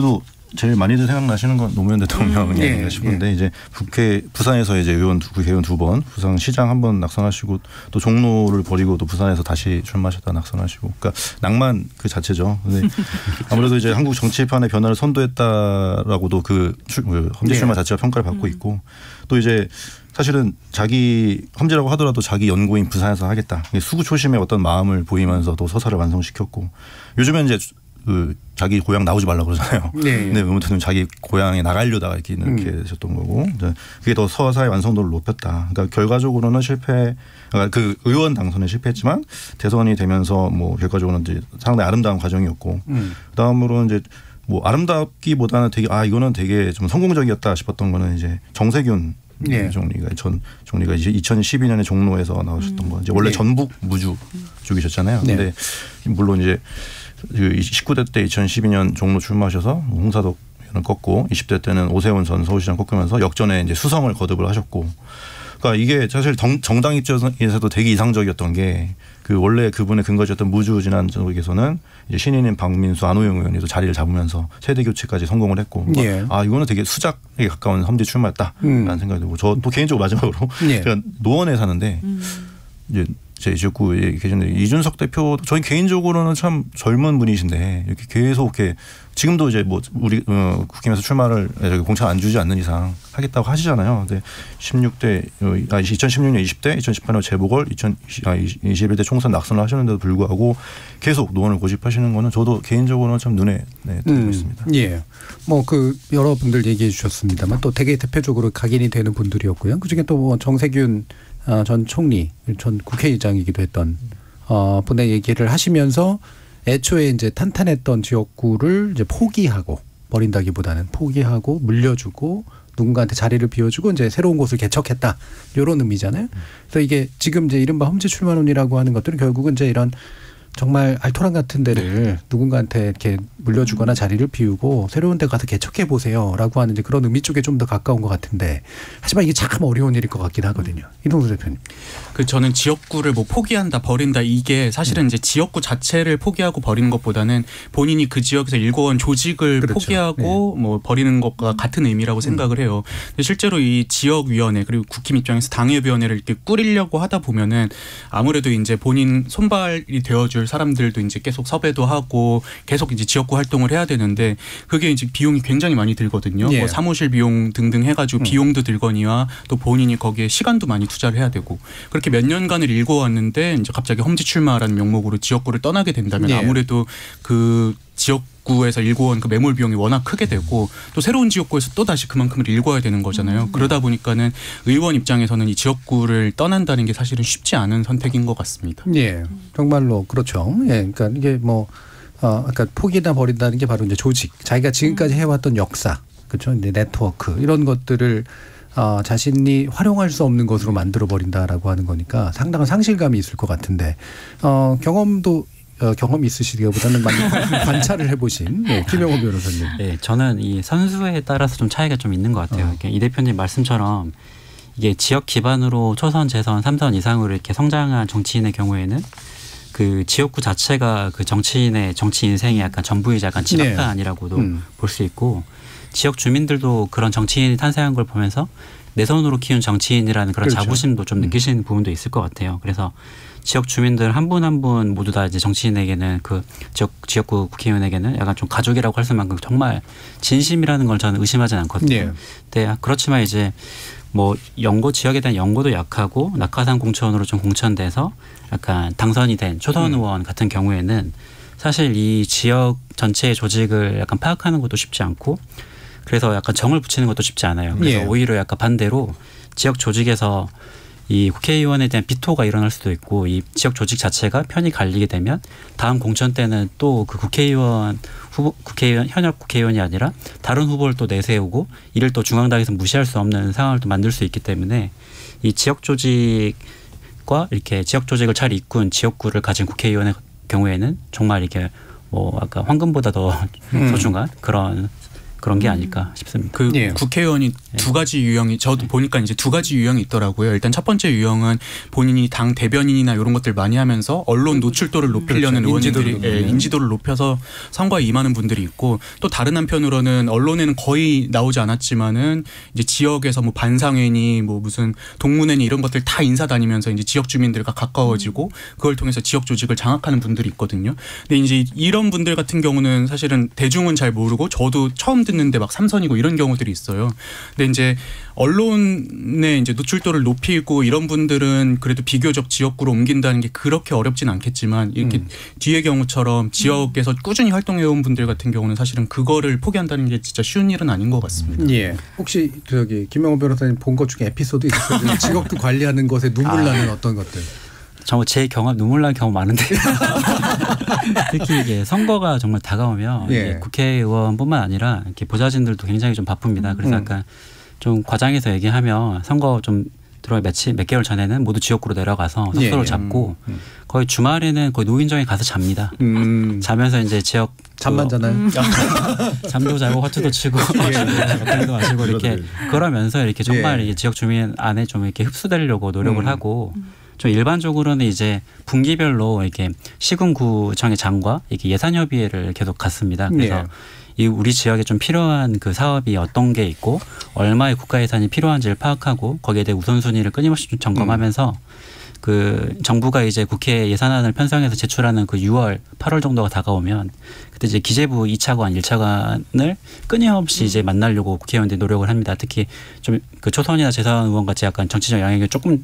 G: 제일 많이들 생각나시는 건 노무현 대통령이 아닌가 싶은데 이제 부산에서 이제 국회의원 2번, 부산시장 한 번 낙선하시고 또 종로를 버리고 또 부산에서 다시 출마하셨다 낙선하시고, 그러니까 낭만 그 자체죠. 근데 아무래도 이제 한국 정치판의 변화를 선도했다라고도 그 험지 출마 자체가 평가를 받고 있고, 또 이제 사실은 자기 험지라고 하더라도 자기 연고인 부산에서 하겠다, 수구 초심의 어떤 마음을 보이면서 또 서사를 완성시켰고, 요즘엔 이제 그 자기 고향 나오지 말라고 그러잖아요. 근데 문무대통령 자기 고향에 나가려다가 이렇게 되셨던 거고, 그게 더 서사의 완성도를 높였다. 그러니까 결과적으로는 그러니까 그 의원 당선에 실패했지만 대선이 되면서 뭐 결과적으로는 이제 상당히 아름다운 과정이었고, 그다음으로 이제 뭐 아름답기보다는 되게 이거는 되게 좀 성공적이었다 싶었던 거는 이제 정세균 총리가 이제 2012년에 종로에서 나오셨던 거, 이제 원래 전북 무주 쪽이셨잖아요. 근데 물론 이제 19대 때 2012년 종로 출마하셔서 홍사덕 의원을 꺾고 20대 때는 오세훈 전 서울시장 꺾으면서 역전에 이제 수성을 거듭을 하셨고, 그러니까 이게 사실 정당 입장에서도 되게 이상적이었던 게, 그 원래 그분의 근거지였던 무주 지난 쪽에서는 이제 신인인 박민수, 안호영 의원이 또 자리를 잡으면서 세대 교체까지 성공을 했고, 이거는 되게 수작에 가까운 험지 출마였다라는 생각이 들고, 저 또 개인적으로 마지막으로 제가 노원에 사는데 이제 제 지역구에 계신데 이준석 대표, 저희 개인적으로는 참 젊은 분이신데 이렇게 계속 이렇게 지금도 이제 뭐 우리 국힘에서 출마를 공천 안 주지 않는 이상 하겠다고 하시잖아요. 근데 2016년 20대, 2018년 재보궐, 2021대 총선 낙선을 하셨는데도 불구하고 계속 노원을 고집하시는 거는 저도 개인적으로는 참 눈에 들고 있습니다.
C: 뭐 그 여러분들 얘기해 주셨습니다만 또 되게 대표적으로 각인이 되는 분들이었고요. 그중에 또 뭐 정세균 전 총리, 전 국회의장이기도 했던 분의 얘기를 하시면서 애초에 이제 탄탄했던 지역구를 이제 포기하고, 버린다기보다는 포기하고 물려주고 누군가한테 자리를 비워주고 이제 새로운 곳을 개척했다, 이런 의미잖아요. 그래서 이게 지금 이제 이른바 험지 출마론이라고 하는 것들은 결국은 이제 이런 정말 알토란 같은 데를 누군가한테 이렇게 물려주거나 자리를 비우고 새로운 데 가서 개척해 보세요라고 하는 이제 그런 의미 쪽에 좀 더 가까운 것 같은데, 하지만 이게 참 어려운 일일 것 같긴 하거든요. 이동수 대표님.
F: 저는 지역구를 뭐 포기한다, 버린다, 이게 사실은 이제 지역구 자체를 포기하고 버리는 것보다는 본인이 그 지역에서 일궈온 조직을 포기하고 뭐 버리는 것과 같은 의미라고 생각을 해요. 근데 실제로 이 지역위원회, 그리고 국힘 입장에서 당협위원회를 이렇게 꾸리려고 하다 보면은 아무래도 이제 본인 손발이 되어줄 사람들도 이제 계속 섭외도 하고 계속 이제 지역구 활동을 해야 되는데, 그게 이제 비용이 굉장히 많이 들거든요. 뭐 사무실 비용 등등 해가지고 비용도 들거니와 또 본인이 거기에 시간도 많이 투자를 해야 되고, 그렇게 몇 년간을 일궈왔는데 이제 갑자기 험지 출마라는 명목으로 지역구를 떠나게 된다면 아무래도 그 지역구에서 일궈온 그 매몰 비용이 워낙 크게 되고, 또 새로운 지역구에서 또 다시 그만큼을 일궈야 되는 거잖아요. 그러다 보니까는 의원 입장에서는 이 지역구를 떠난다는 게 사실은 쉽지 않은 선택인 것 같습니다.
C: 정말로 그렇죠. 그러니까 이게 뭐 아까 포기나 버린다는 게 바로 이제 조직, 자기가 지금까지 해왔던 역사, 그렇죠. 이제 네트워크, 이런 것들을 자신이 활용할 수 없는 것으로 만들어 버린다라고 하는 거니까 상당한 상실감이 있을 것 같은데, 경험이 있으시기보다는 많이 관찰을 해보신 김영호 변호사님.
I: 네, 저는 이 선수에 따라서 좀 차이가 좀 있는 것 같아요. 이 대표님 말씀처럼 이게 지역 기반으로 초선, 재선, 3선 이상으로 이렇게 성장한 정치인의 경우에는 그 지역구 자체가 그 정치인의 정치 인생의 약간 전부이자 약간 집합단이라고도 볼 수 있고, 지역 주민들도 그런 정치인이 탄생한 걸 보면서 내 손으로 키운 정치인이라는 그런 자부심도 좀 느끼시는 부분도 있을 것 같아요. 그래서 지역 주민들 한 분 한 분 모두 다 이제 정치인에게는, 그 지역구 국회의원에게는 약간 좀 가족이라고 할 수만큼 정말 진심이라는 걸 저는 의심하진 않거든요. 네, 그렇지만 이제 뭐 연고, 지역에 대한 연고도 약하고 낙하산 공천으로 좀 공천돼서 약간 당선이 된 초선 의원 같은 경우에는 사실 이 지역 전체의 조직을 약간 파악하는 것도 쉽지 않고, 그래서 약간 정을 붙이는 것도 쉽지 않아요. 그래서 오히려 약간 반대로 지역 조직에서 이 국회의원에 대한 비토가 일어날 수도 있고, 이 지역 조직 자체가 편이 갈리게 되면 다음 공천 때는 또 그 현역 국회의원이 아니라 다른 후보를 또 내세우고, 이를 또 중앙당에서 무시할 수 없는 상황을 또 만들 수 있기 때문에, 이 지역 조직과 이렇게 지역 조직을 잘 이끈 지역구를 가진 국회의원의 경우에는 정말 이렇게 뭐 아까 황금보다 더 소중한 그런 그런 게 아닐까 싶습니다.
F: 그 국회의원이 두 가지 유형이 저도 보니까 이제 두 가지 유형이 있더라고요. 일단 첫 번째 유형은 본인이 당 대변인이나 이런 것들 많이 하면서 언론 노출도를 높이려는 의원들이 인지도를 높여서 선거에 임하는 분들이 있고 또 다른 한편으로는 언론에는 거의 나오지 않았지만은 이제 지역에서 뭐 반상회니 뭐 무슨 동문회니 이런 것들 다 인사 다니면서 이제 지역 주민들과 가까워지고 그걸 통해서 지역 조직을 장악하는 분들이 있거든요. 근데 이제 이런 분들 같은 경우는 사실은 대중은 잘 모르고 저도 처음 듣는데 막 삼선이고 이런 경우들이 있어요. 근데 이제 언론의 이제 노출도를 높이고 이런 분들은 그래도 비교적 지역구로 옮긴다는 게 그렇게 어렵진 않겠지만 이렇게 뒤의 경우처럼 지역에서 꾸준히 활동해온 분들 같은 경우는 사실은 그거를 포기한다는 게 진짜 쉬운 일은 아닌 것 같습니다.
C: 예. 혹시 저기 김명호 변호사님 본 것 중에 에피소드 있으세요? 지역구 관리하는 것에 눈물 나는 어떤 것들?
I: 정말 제 경험 눈물 날 경우 많은데 특히 이게 선거가 정말 다가오면 이게 국회의원뿐만 아니라 이렇게 보좌진들도 굉장히 좀 바쁩니다. 그래서 약간 좀 과장해서 얘기하면 선거 좀 들어갈 몇 개월 전에는 모두 지역구로 내려가서 숙소를 잡고 거의 주말에는 거의 노인정에 가서 잡니다. 자면서 이제 지역
C: 잠만 자나요?
I: 잠도 자고 화투도 치고 맥주도 마시고 이렇게 그러면서 이렇게 정말 이게 지역 주민 안에 좀 이렇게 흡수되려고 노력을 하고 좀 일반적으로는 이제 분기별로 이렇게 시군구청의 장과 이렇게 예산협의회를 계속 갔습니다. 그래서 이 우리 지역에 좀 필요한 그 사업이 어떤 게 있고 얼마의 국가 예산이 필요한지를 파악하고 거기에 대해 우선순위를 끊임없이 좀 점검하면서 그 정부가 이제 국회 예산안을 편성해서 제출하는 그 6월, 8월 정도가 다가오면 그때 이제 기재부 2차관, 1차관을 끊임없이 이제 만나려고 국회의원들이 노력을 합니다. 특히 좀 그 초선이나 재선 의원 같이 약간 정치적 영향이 조금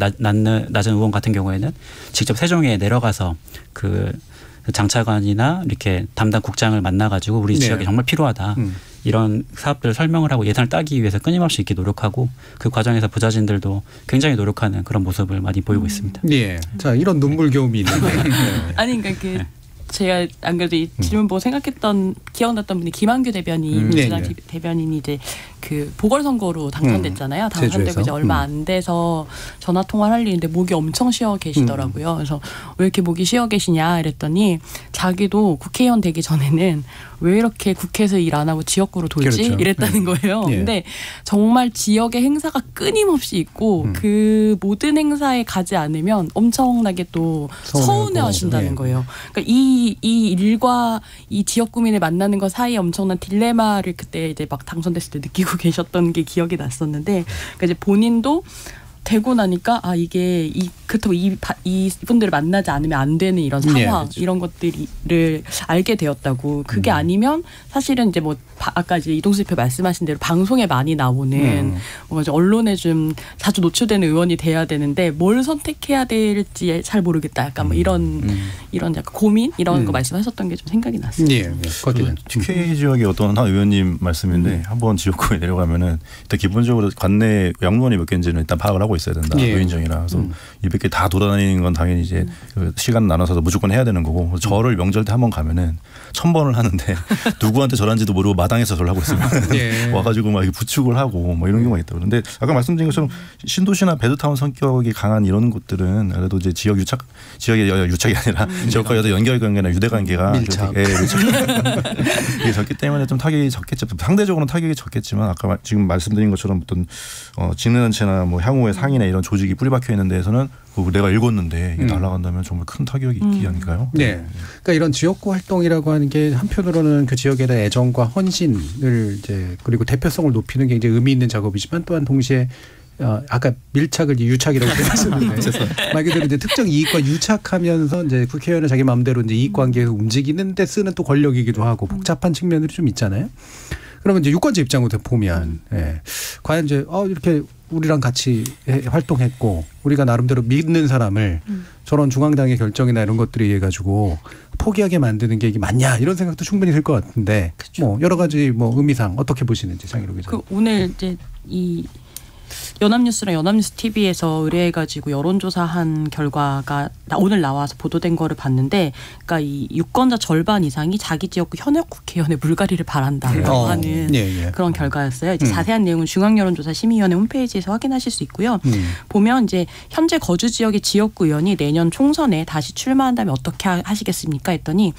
I: 낮은 의원 같은 경우에는 직접 세종에 내려가서 그 장차관이나 이렇게 담당 국장을 만나가지고 우리 지역에 정말 필요하다. 이런 사업들을 설명을 하고 예산을 따기 위해서 끊임없이 이렇게 노력하고 그 과정에서 부자진들도 굉장히 노력하는 그런 모습을 많이 보이고 있습니다.
C: 예. 자, 이런 눈물겨움이 있는데.
H: 아니 그러니까 제가 안 그래도 이 질문 보고 기억났던 분이 김한규 대변인, 민주당 대변인이 이제 그 보궐선거로 당선됐잖아요. 당선되고 이제 얼마 안 돼서 전화 통화를 할 일인데 목이 엄청 쉬어 계시더라고요. 그래서 왜 이렇게 목이 쉬어 계시냐 이랬더니 자기도 국회의원 되기 전에는 왜 이렇게 국회에서 일 안 하고 지역구로 돌지? 이랬다는 거예요. 근데 정말 지역의 행사가 끊임없이 있고 그 모든 행사에 가지 않으면 엄청나게 또 서운해 하신다는 거예요. 그러니까 이 일과 이 지역 구민을 만나는 것 사이에 엄청난 딜레마를 그때 이제 막 당선됐을 때 느끼고 계셨던 게 기억이 났었는데 그러니까 이제 본인도 되고 나니까 아 이게 그렇다고 이 분들을 만나지 않으면 안 되는 이런 상황 이런 것들을 알게 되었다고. 그게 아니면 사실은 이제 뭐 아까 이제 이동수 대표 말씀하신 대로 방송에 많이 나오는 뭔가 좀 언론에 좀 자주 노출되는 의원이 돼야 되는데 뭘 선택해야 될지 잘 모르겠다. 약간 뭐 이런 약간 고민 이런 거 말씀하셨던 게 좀 생각이 났습니다.
G: TK 지역의 어떤 한 의원님 말씀인데 한번 지역구에 내려가면은 일단 기본적으로 관내 양로원이 몇 개인지는 일단 파악을 하고 있어야 된다. 노인정이라. 그래서 200개 다 돌아다니는 건 당연히 이제 그 시간 나눠서 무조건 해야 되는 거고 저를 명절 때 한번 가면은 1000번을 하는데 누구한테 절한지도 모르고 마당에서 저를 하고 있으면 와가지고 막 이렇게 부축을 하고 뭐 이런 경우가 있다. 그런데 아까 말씀드린 것처럼 신도시나 배드타운 성격이 강한 이런 곳들은 그래도 이제 지역의 유착이 아니라 지역과 연결관계나 유대관계가
C: 밀착.
G: 이게 적기 때문에 좀 타격이 적겠죠. 상대적으로는 타격이 적겠지만 아까 지금 말씀드린 것처럼 어떤 직능단체나 뭐 향후의 상인의 이런 조직이 뿌리박혀 있는 데에서는 내가 읽었는데 이게 날아간다면 정말 큰 타격이 있기 아닐까요?
C: 네. 그러니까 이런 지역구 활동이라고 하는 게 한편으로는 그 지역에 대한 애정과 헌신을 이제 그리고 대표성을 높이는 게 굉장히 의미 있는 작업이지만 또한 동시에 아까 밀착을 유착이라고 했었는데 말 그대로 이제 특정 이익과 유착하면서 이제 국회의원은 자기 마음대로 이제 이익 관계에서 움직이는데 쓰는 또 권력이기도 하고 복잡한 측면들이 좀 있잖아요. 그러면 이제 유권자 입장으로 보면 과연 이제 이렇게 우리랑 같이 활동했고 우리가 나름대로 믿는 사람을 저런 중앙당의 결정이나 이런 것들에 의해 가지고 포기하게 만드는 게 이게 맞냐 이런 생각도 충분히 들 것 같은데 뭐 여러 가지 뭐 의미상 어떻게 보시는지 장희록 기자.
H: 오늘 이제 이 연합뉴스랑 연합뉴스 TV에서 의뢰해가지고 여론조사한 결과가 오늘 나와서 보도된 거를 봤는데, 그러니까 이 유권자 절반 이상이 자기 지역구 현역 국회의원의 물갈이를 바란다고 하는 그런 결과였어요. 이제 자세한 내용은 중앙여론조사심의위원회 홈페이지에서 확인하실 수 있고요. 보면 이제 현재 거주 지역의 지역구 의원이 내년 총선에 다시 출마한다면 어떻게 하시겠습니까? 했더니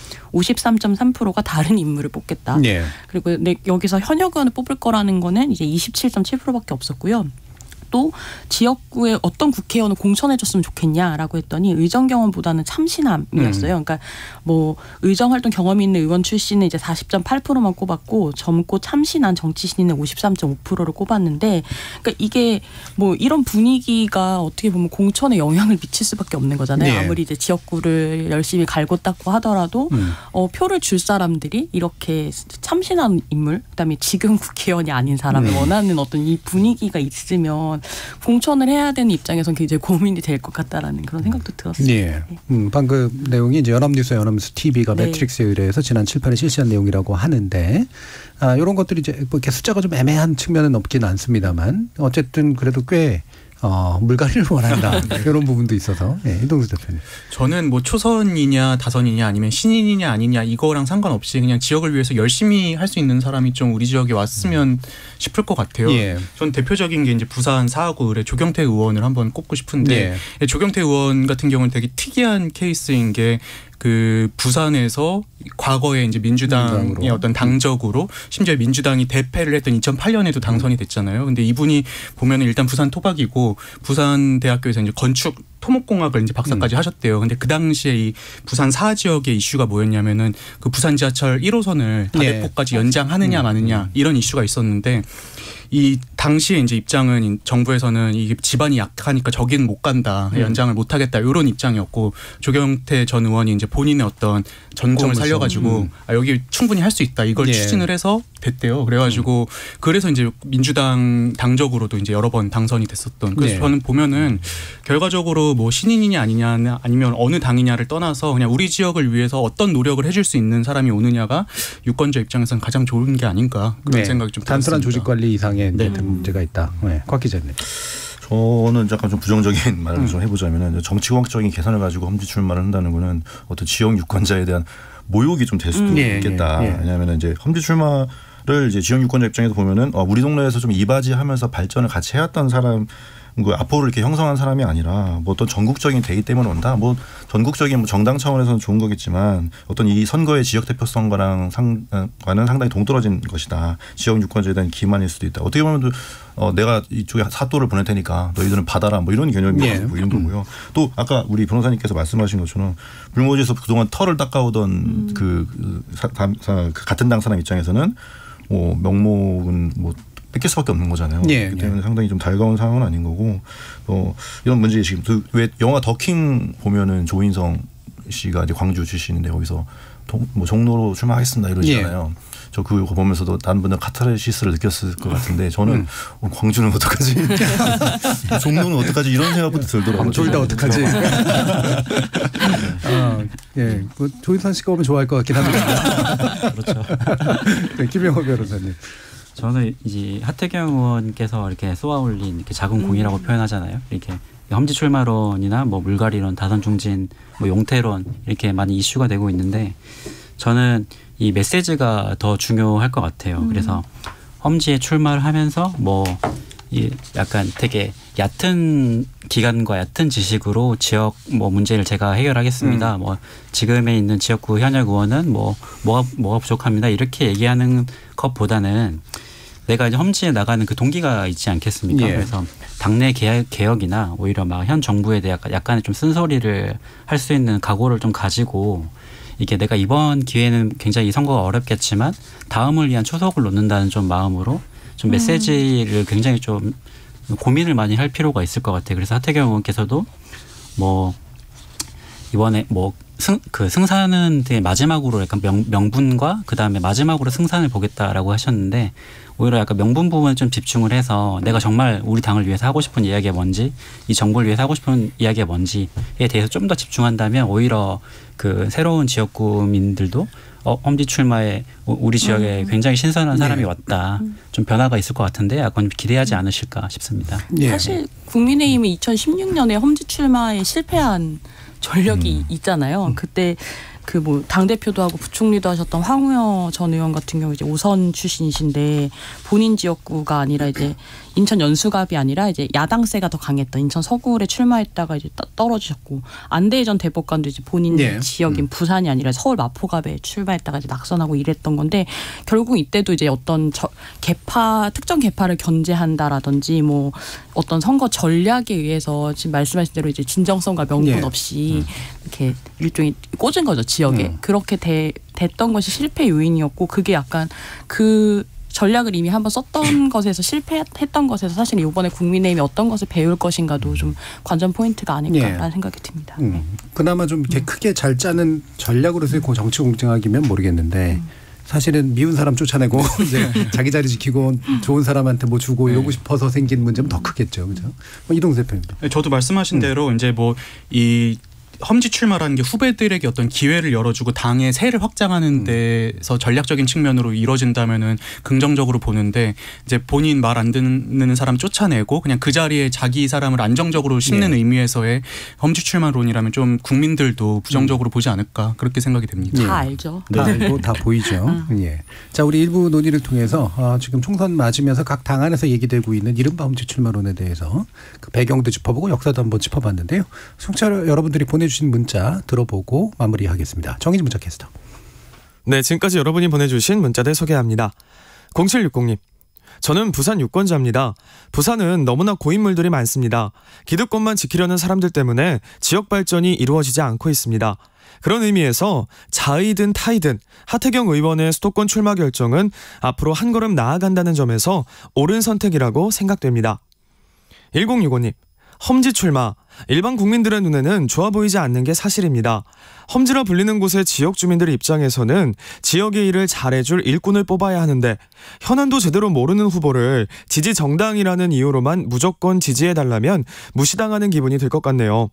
H: 53.3%가 다른 인물을 뽑겠다. 그리고 여기서 현역 의원을 뽑을 거라는 거는 이제 27.7%밖에 없었고요. 또 지역구에 어떤 국회의원을 공천해줬으면 좋겠냐라고 했더니 의정 경험보다는 참신함이었어요. 그러니까 뭐 의정 활동 경험이 있는 의원 출신은 이제 40.8%만 꼽았고 젊고 참신한 정치 신인은 53.5%를 꼽았는데, 그러니까 이게 뭐 이런 분위기가 어떻게 보면 공천에 영향을 미칠 수밖에 없는 거잖아요. 아무리 이제 지역구를 열심히 갈고 닦고 하더라도 표를 줄 사람들이 이렇게 참신한 인물, 그다음에 지금 국회의원이 아닌 사람을 원하는 어떤 이 분위기가 있으면 공천을 해야 되는 입장에서는 굉장히 고민이 될 것 같다라는 그런 생각도 들었습니다.
C: 방금 내용이 이제 연합뉴스 연합뉴스 TV가 매트릭스에 의뢰해서 지난 7, 8일 실시한 내용이라고 하는데, 이런 것들이 이제 뭐 이렇게 숫자가 좀 애매한 측면은 없긴 않습니다만 어쨌든 그래도 꽤 물갈이를 원한다 이런 부분도 있어서. 이동수 대표님.
F: 저는 뭐 초선이냐 다선이냐 아니면 신인이냐 아니냐 이거랑 상관없이 그냥 지역을 위해서 열심히 할 수 있는 사람이 좀 우리 지역에 왔으면 싶을 것 같아요. 전 대표적인 게 이제 부산 4하구 의뢰 조경태 의원을 한번 꼽고 싶은데, 조경태 의원 같은 경우는 되게 특이한 케이스인 게 그 부산에서 과거에 이제 민주당의 어떤 당적으로 심지어 민주당이 대패를 했던 2008년에도 당선이 됐잖아요. 근데 이분이 보면은 일단 부산 토박이고 부산 대학교에서 이제 건축 토목공학을 이제 박사까지 하셨대요. 근데 그 당시에 이 부산 4 지역의 이슈가 뭐였냐면은 그 부산 지하철 1호선을 다대포까지 연장하느냐 마느냐 이런 이슈가 있었는데, 이 당시에 이제 입장은 정부에서는 이게 지반이 약하니까 저기는 못 간다, 연장을 못 하겠다 이런 입장이었고, 조경태 전 의원이 이제 본인의 어떤 전공을 살려가지고 여기 충분히 할 수 있다 이걸 추진을 해서 됐대요. 그래가지고 그래서 이제 민주당 당적으로도 이제 여러 번 당선이 됐었던. 그래서 저는 보면은 결과적으로 뭐 신인이냐 아니냐 아니면 어느 당이냐를 떠나서 그냥 우리 지역을 위해서 어떤 노력을 해줄 수 있는 사람이 오느냐가 유권자 입장에서는 가장 좋은 게 아닌가 그런 생각이 좀 들었습니다.
C: 단순한 조직 관리 이상의 문제가 있다. 곽 기자님.
G: 저는 약간 좀 부정적인 말을 좀 해보자면은 정치공학적인 계산을 가지고 험지 출마를 한다는 거는 어떤 지역 유권자에 대한 모욕이 좀 될 수도 있겠다. 왜냐하면 이제 험지 출마를 이제 지역 유권자 입장에서 보면은 우리 동네에서 좀 이바지하면서 발전을 같이 해왔던 사람, 앞으로 이렇게 형성한 사람이 아니라 뭐 어떤 전국적인 대의 때문에 온다. 뭐 전국적인 뭐 정당 차원에서는 좋은 거겠지만 어떤 이 선거의 지역 대표성과는 상당히 동떨어진 것이다. 지역 유권자에 대한 기만일 수도 있다. 어떻게 보면 내가 이쪽에 사또를 보낼 테니까 너희들은 받아라 뭐 이런 개념이 이런 거고요. 또 아까 우리 변호사님께서 말씀하신 것처럼 불모지에서 그동안 털을 닦아오던 같은 당 사람 입장에서는 명목은 뭐 뺏길 수밖에 없는 거잖아요. 그렇기 때문에 상당히 좀 달가운 상황은 아닌 거고, 이런 문제 지금 왜 영화 더킹 보면은 조인성 씨가 이제 광주 출신인데 거기서 뭐 종로로 출마하겠습니다 이러시잖아요. 저 그거 보면서도 다른 분들 카타르시스를 느꼈을 것 같은데 저는 광주는 어떡하지? 종로는 어떡하지? 이런 생각부터 들더라고요.
C: 둘 다 어떡하지? 뭐 조인성 씨가 오면 좋아할 것 같긴 합니다.
I: 그렇죠.
C: 김영호 변호사님.
I: 저는 이제 하태경 의원께서 이렇게 쏘아올린 이렇게 작은 공이라고 표현하잖아요. 이렇게 험지 출마론이나 뭐 물갈이론, 다선 중진, 뭐 용태론 이렇게 많이 이슈가 되고 있는데, 저는 이 메시지가 더 중요할 것 같아요. 그래서 험지에 출마를 하면서 뭐 이 약간 되게 얕은 기간과 얕은 지식으로 지역 뭐 문제를 제가 해결하겠습니다. 뭐 지금에 있는 지역구 현역 의원은 뭐가 부족합니다. 이렇게 얘기하는 것보다는 내가 이제 험지에 나가는 그 동기가 있지 않겠습니까? 그래서 당내 개혁이나 오히려 막 현 정부에 대해 약간의 좀 쓴소리를 할 수 있는 각오를 좀 가지고, 이게 내가 이번 기회는 굉장히 이 선거가 어렵겠지만 다음을 위한 초석을 놓는다는 좀 마음으로 좀 메시지를 굉장히 좀 고민을 많이 할 필요가 있을 것 같아요. 그래서 하태경 의원께서도 뭐 이번에 뭐 승산은 되게 마지막으로 약간 명분과 그 다음에 마지막으로 승산을 보겠다라고 하셨는데 오히려 약간 명분 부분에 좀 집중을 해서 내가 정말 우리 당을 위해서 하고 싶은 이야기가 뭔지 이 정부를 위해서 하고 싶은 이야기가 뭔지에 대해서 좀 더 집중한다면 오히려 그 새로운 지역구민들도 험지 출마에 우리 지역에 굉장히 신선한 사람이 왔다. 좀 변화가 있을 것 같은데 약간 기대하지 않으실까 싶습니다.
H: 사실 국민의힘이 2016년에 험지 출마에 실패한 전력이 있잖아요. 그때 그 뭐 당대표도 하고 부총리도 하셨던 황우여 전 의원 같은 경우 이제 오선 출신이신데 본인 지역구가 아니라 이제 인천 연수갑이 아니라 이제 야당세가 더 강했던 인천 서구에 출마했다가 이제 떨어지셨고 안대희 전 대법관도 이제 본인 지역인 부산이 아니라 서울 마포갑에 출마했다가 이제 낙선하고 이랬던 건데 결국 이때도 이제 어떤 특정 계파를 견제한다라든지 뭐 어떤 선거 전략에 의해서 지금 말씀하신 대로 이제 진정성과 명분 없이 이렇게 일종의 꽂은 거죠 지역에. 그렇게 됐던 것이 실패 요인이었고 그게 약간 그 전략을 이미 한번 썼던 것에서 실패했던 것에서 사실 이번에 국민의힘이 어떤 것을 배울 것인가도 좀 관전 포인트가 아닐까라는 생각이 듭니다.
C: 그나마 좀 이렇게 크게 잘 짜는 전략으로서의 정치 공정하기면 모르겠는데 사실은 미운 사람 쫓아내고 이제 자기 자리 지키고 좋은 사람한테 뭐 주고 이러고 싶어서 생긴 문제는 더 크겠죠, 그렇죠? 이동수 대표입니다.
F: 저도 말씀하신 대로 이제 뭐 이 험지 출마라는 게 후배들에게 어떤 기회를 열어주고 당의 세를 확장하는 데서 전략적인 측면으로 이루어진다면은 긍정적으로 보는데 이제 본인 말 안 듣는 사람 쫓아내고 그냥 그 자리에 자기 사람을 안정적으로 심는 의미에서의 험지 출마론이라면 좀 국민들도 부정적으로 보지 않을까 그렇게 생각이 됩니다.
H: 다 알죠.
C: 다 알고 다 보이죠. 자, 우리 일부 논의를 통해서 지금 총선 맞으면서 각 당 안에서 얘기되고 있는 이른바 험지 출마론에 대해서 그 배경도 짚어보고 역사도 한번 짚어봤는데요. 청취자 여러분들이 보내주신 문자 들어보고 마무리하겠습니다. 정의진 문자 캐스터.
J: 네, 지금까지 여러분이 보내주신 문자들 소개합니다. 0760님. 저는 부산 유권자입니다. 부산은 너무나 고인물들이 많습니다. 기득권만 지키려는 사람들 때문에 지역 발전이 이루어지지 않고 있습니다. 그런 의미에서 자의든 타의든 하태경 의원의 수도권 출마 결정은 앞으로 한 걸음 나아간다는 점에서 옳은 선택이라고 생각됩니다. 1065님. 험지 출마. 일반 국민들의 눈에는 좋아 보이지 않는 게 사실입니다. 험지라 불리는 곳의 지역 주민들 입장에서는 지역의 일을 잘해줄 일꾼을 뽑아야 하는데 현안도 제대로 모르는 후보를 지지 정당이라는 이유로만 무조건 지지해달라면 무시당하는 기분이 들 것 같네요.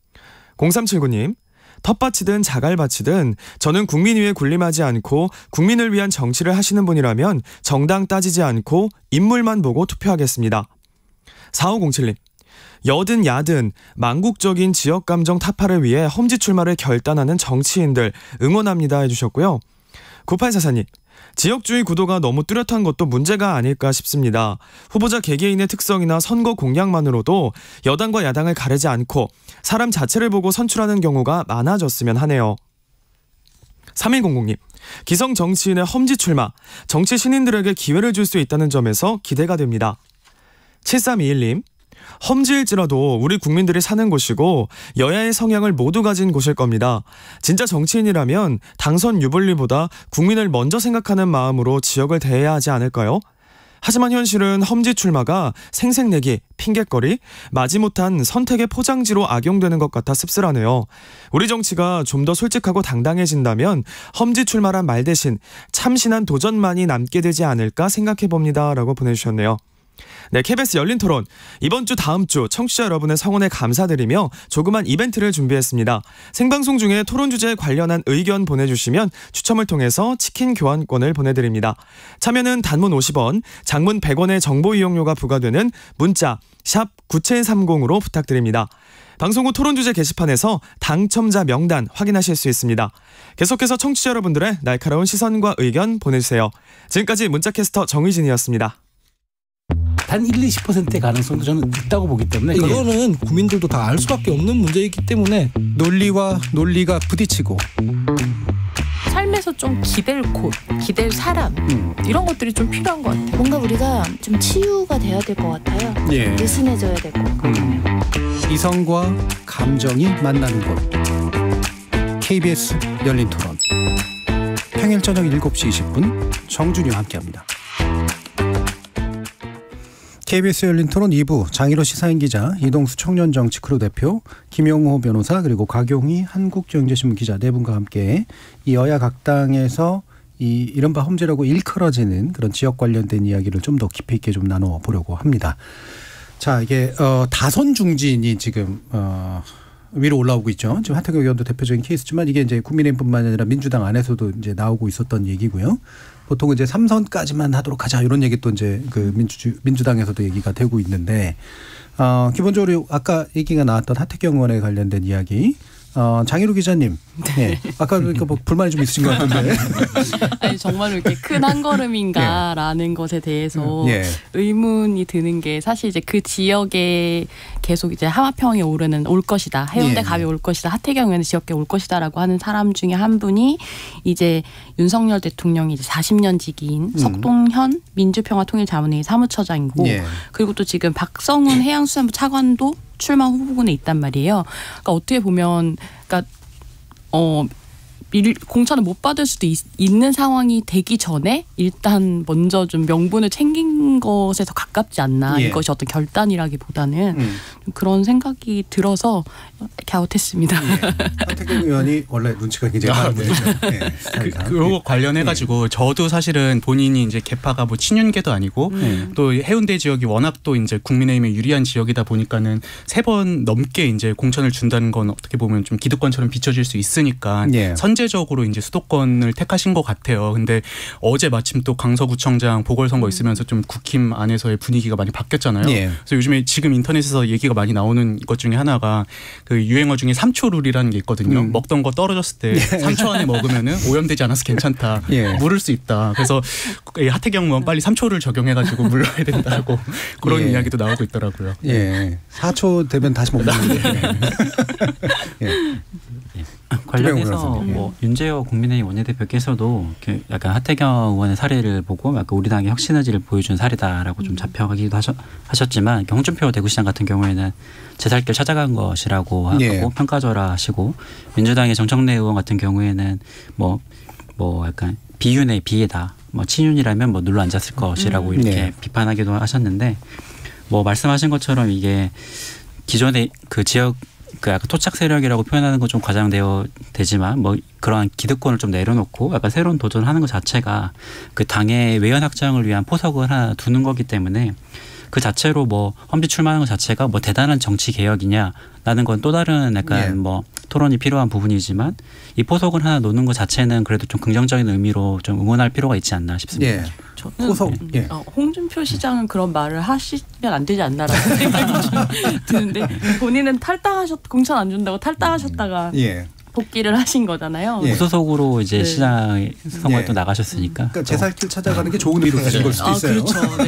J: 0379님. 텃밭이든 자갈밭이든 저는 국민 위에 군림하지 않고 국민을 위한 정치를 하시는 분이라면 정당 따지지 않고 인물만 보고 투표하겠습니다. 4507님. 여든 야든 망국적인 지역감정 타파를 위해 험지 출마를 결단하는 정치인들 응원합니다 해주셨고요. 9844님. 지역주의 구도가 너무 뚜렷한 것도 문제가 아닐까 싶습니다. 후보자 개개인의 특성이나 선거 공약만으로도 여당과 야당을 가리지 않고 사람 자체를 보고 선출하는 경우가 많아졌으면 하네요. 3100님. 기성 정치인의 험지 출마, 정치 신인들에게 기회를 줄 수 있다는 점에서 기대가 됩니다. 7321님. 험지일지라도 우리 국민들이 사는 곳이고 여야의 성향을 모두 가진 곳일 겁니다. 진짜 정치인이라면 당선 유불리보다 국민을 먼저 생각하는 마음으로 지역을 대해야 하지 않을까요? 하지만 현실은 험지 출마가 생색내기, 핑곗거리, 마지못한 선택의 포장지로 악용되는 것 같아 씁쓸하네요. 우리 정치가 좀 더 솔직하고 당당해진다면 험지 출마란 말 대신 참신한 도전만이 남게 되지 않을까 생각해봅니다 라고 보내주셨네요. 네, KBS 열린 토론. 이번 주 다음 주 청취자 여러분의 성원에 감사드리며 조그만 이벤트를 준비했습니다. 생방송 중에 토론 주제에 관련한 의견 보내주시면 추첨을 통해서 치킨 교환권을 보내드립니다. 참여는 단문 50원, 장문 100원의 정보 이용료가 부과되는 문자 샵 9730으로 부탁드립니다. 방송 후 토론 주제 게시판에서 당첨자 명단 확인하실 수 있습니다. 계속해서 청취자 여러분들의 날카로운 시선과 의견 보내주세요. 지금까지 문자캐스터 정의진이었습니다.
K: 단 1-20%의 가능성도 저는 있다고 보기 때문에
L: 이거는 국민들도 다 알 수밖에 없는 문제이기 때문에
C: 논리와 논리가 부딪히고
M: 삶에서 좀 기댈 곳, 기댈 사람 이런 것들이 좀 필요한 것 같아요.
N: 뭔가 우리가 좀 치유가 돼야 될 것 같아요. 느슨해져야 될 것 같아요.
C: 이성과 감정이 만나는 곳 KBS 열린 토론 평일 저녁 7시 20분 정준이와 함께합니다. KBS 열린 토론 2부 장일호 시사인 기자, 이동수 청년정치 크루 대표, 김용호 변호사 그리고 곽용희 한국경제신문 기자 네 분과 함께 이 여야 각 당에서 이 이른바 험지라고 일컬어지는 그런 지역 관련된 이야기를 좀 더 깊이 있게 좀 나눠보려고 합니다. 자, 이게 다선 중진이 지금 위로 올라오고 있죠. 지금 하태경 의원도 대표적인 케이스지만 이게 이제 국민의힘뿐만 아니라 민주당 안에서도 이제 나오고 있었던 얘기고요. 보통 이제 3선까지만 하도록 하자 이런 얘기 또 이제 그 민주당에서도 얘기가 되고 있는데 기본적으로 아까 얘기가 나왔던 하태경 의원에 관련된 이야기. 장희루 기자님, 네. 아까 그러니까 뭐 불만이 좀 있으신 것 같은데.
H: 아니 정말로 이렇게 큰 한 걸음인가라는 것에 대해서 의문이 드는 게 사실 이제 그 지역에 계속 이제 하마평에 올 것이다, 해운대 갑이 올 것이다, 하태경 의원의 지역에 올 것이다라고 하는 사람 중에 한 분이 이제 윤석열 대통령이 이제 40년 지기인 석동현 민주평화통일자문회의 사무처장이고 그리고 또 지금 박성훈 해양수산부 차관도 출마 후보군에 있단 말이에요. 그러니까 어떻게 보면, 그러니까 공천을 못 받을 수도 있는 상황이 되기 전에 일단 먼저 좀 명분을 챙긴 것에 더 가깝지 않나. 이것이 어떤 결단이라기보다는 그런 생각이 들어서 갸웃했습니다.
C: 하태경 의원이 원래 눈치가 굉장히 많은데.
F: 그거 관련해가지고 저도 사실은 본인이 이제 개파가 뭐 친윤계도 아니고 또 해운대 지역이 워낙 또 이제 국민의힘에 유리한 지역이다 보니까는 3번 넘게 이제 공천을 준다는 건 어떻게 보면 좀 기득권처럼 비춰질 수 있으니까 선제적으로 이제 수도권을 택하신 것 같아요. 근데 어제 마침 또 강서구청장 보궐선거 있으면서 좀 국힘 안에서의 분위기가 많이 바뀌었잖아요. 그래서 요즘에 지금 인터넷에서 얘기가 많이 나오는 것 중에 하나가 그 유행어 중에 3초 룰이라는 게 있거든요. 먹던 거 떨어졌을 때 3초 안에 먹으면은 오염되지 않아서 괜찮다. 물을 수 있다. 그래서 하태경 의원 빨리 3초를 적용해가지고 물러야 된다고 그런 이야기도 나오고 있더라고요.
C: 4초 되면 다시 먹는데.
I: 관련해서 뭐 윤재호 국민의힘 원내대표께서도 약간 하태경 의원의 사례를 보고 약간 우리 당의 혁신 의지를 보여준 사례다라고 좀 잡혀가기도 하셨지만 홍준표 대구시장 같은 경우에는 제 살 길 찾아간 것이라고 하고 평가절하하시고 민주당의 정청래 의원 같은 경우에는 뭐 약간 비윤의 비애다. 뭐 친윤이라면 뭐 눌러 앉았을 것이라고 이렇게 비판하기도 하셨는데 뭐 말씀하신 것처럼 이게 기존의 그 지역 그 약간 토착 세력이라고 표현하는 건 좀 과장되지만 뭐 그러한 기득권을 좀 내려놓고 약간 새로운 도전을 하는 것 자체가 그 당의 외연 확장을 위한 포석을 하나 두는 거기 때문에 그 자체로 뭐 험지 출마하는 것 자체가 뭐 대단한 정치 개혁이냐라는 건 또 다른 약간 뭐 토론이 필요한 부분이지만 이 포석을 하나 놓는 것 자체는 그래도 좀 긍정적인 의미로 좀 응원할 필요가 있지 않나 싶습니다.
H: 저는 홍준표 시장은 그런 말을 하시면 안 되지 않나라는 생각이 좀 드는데 본인은 공천 안 준다고 탈당하셨다가 복귀를 하신 거잖아요.
I: 무소속으로 이제 시장 선거에 또 나가셨으니까.
C: 그러니까 제 살 길 찾아가는 게 좋은 의미로 쓰신 걸 수도 있어요.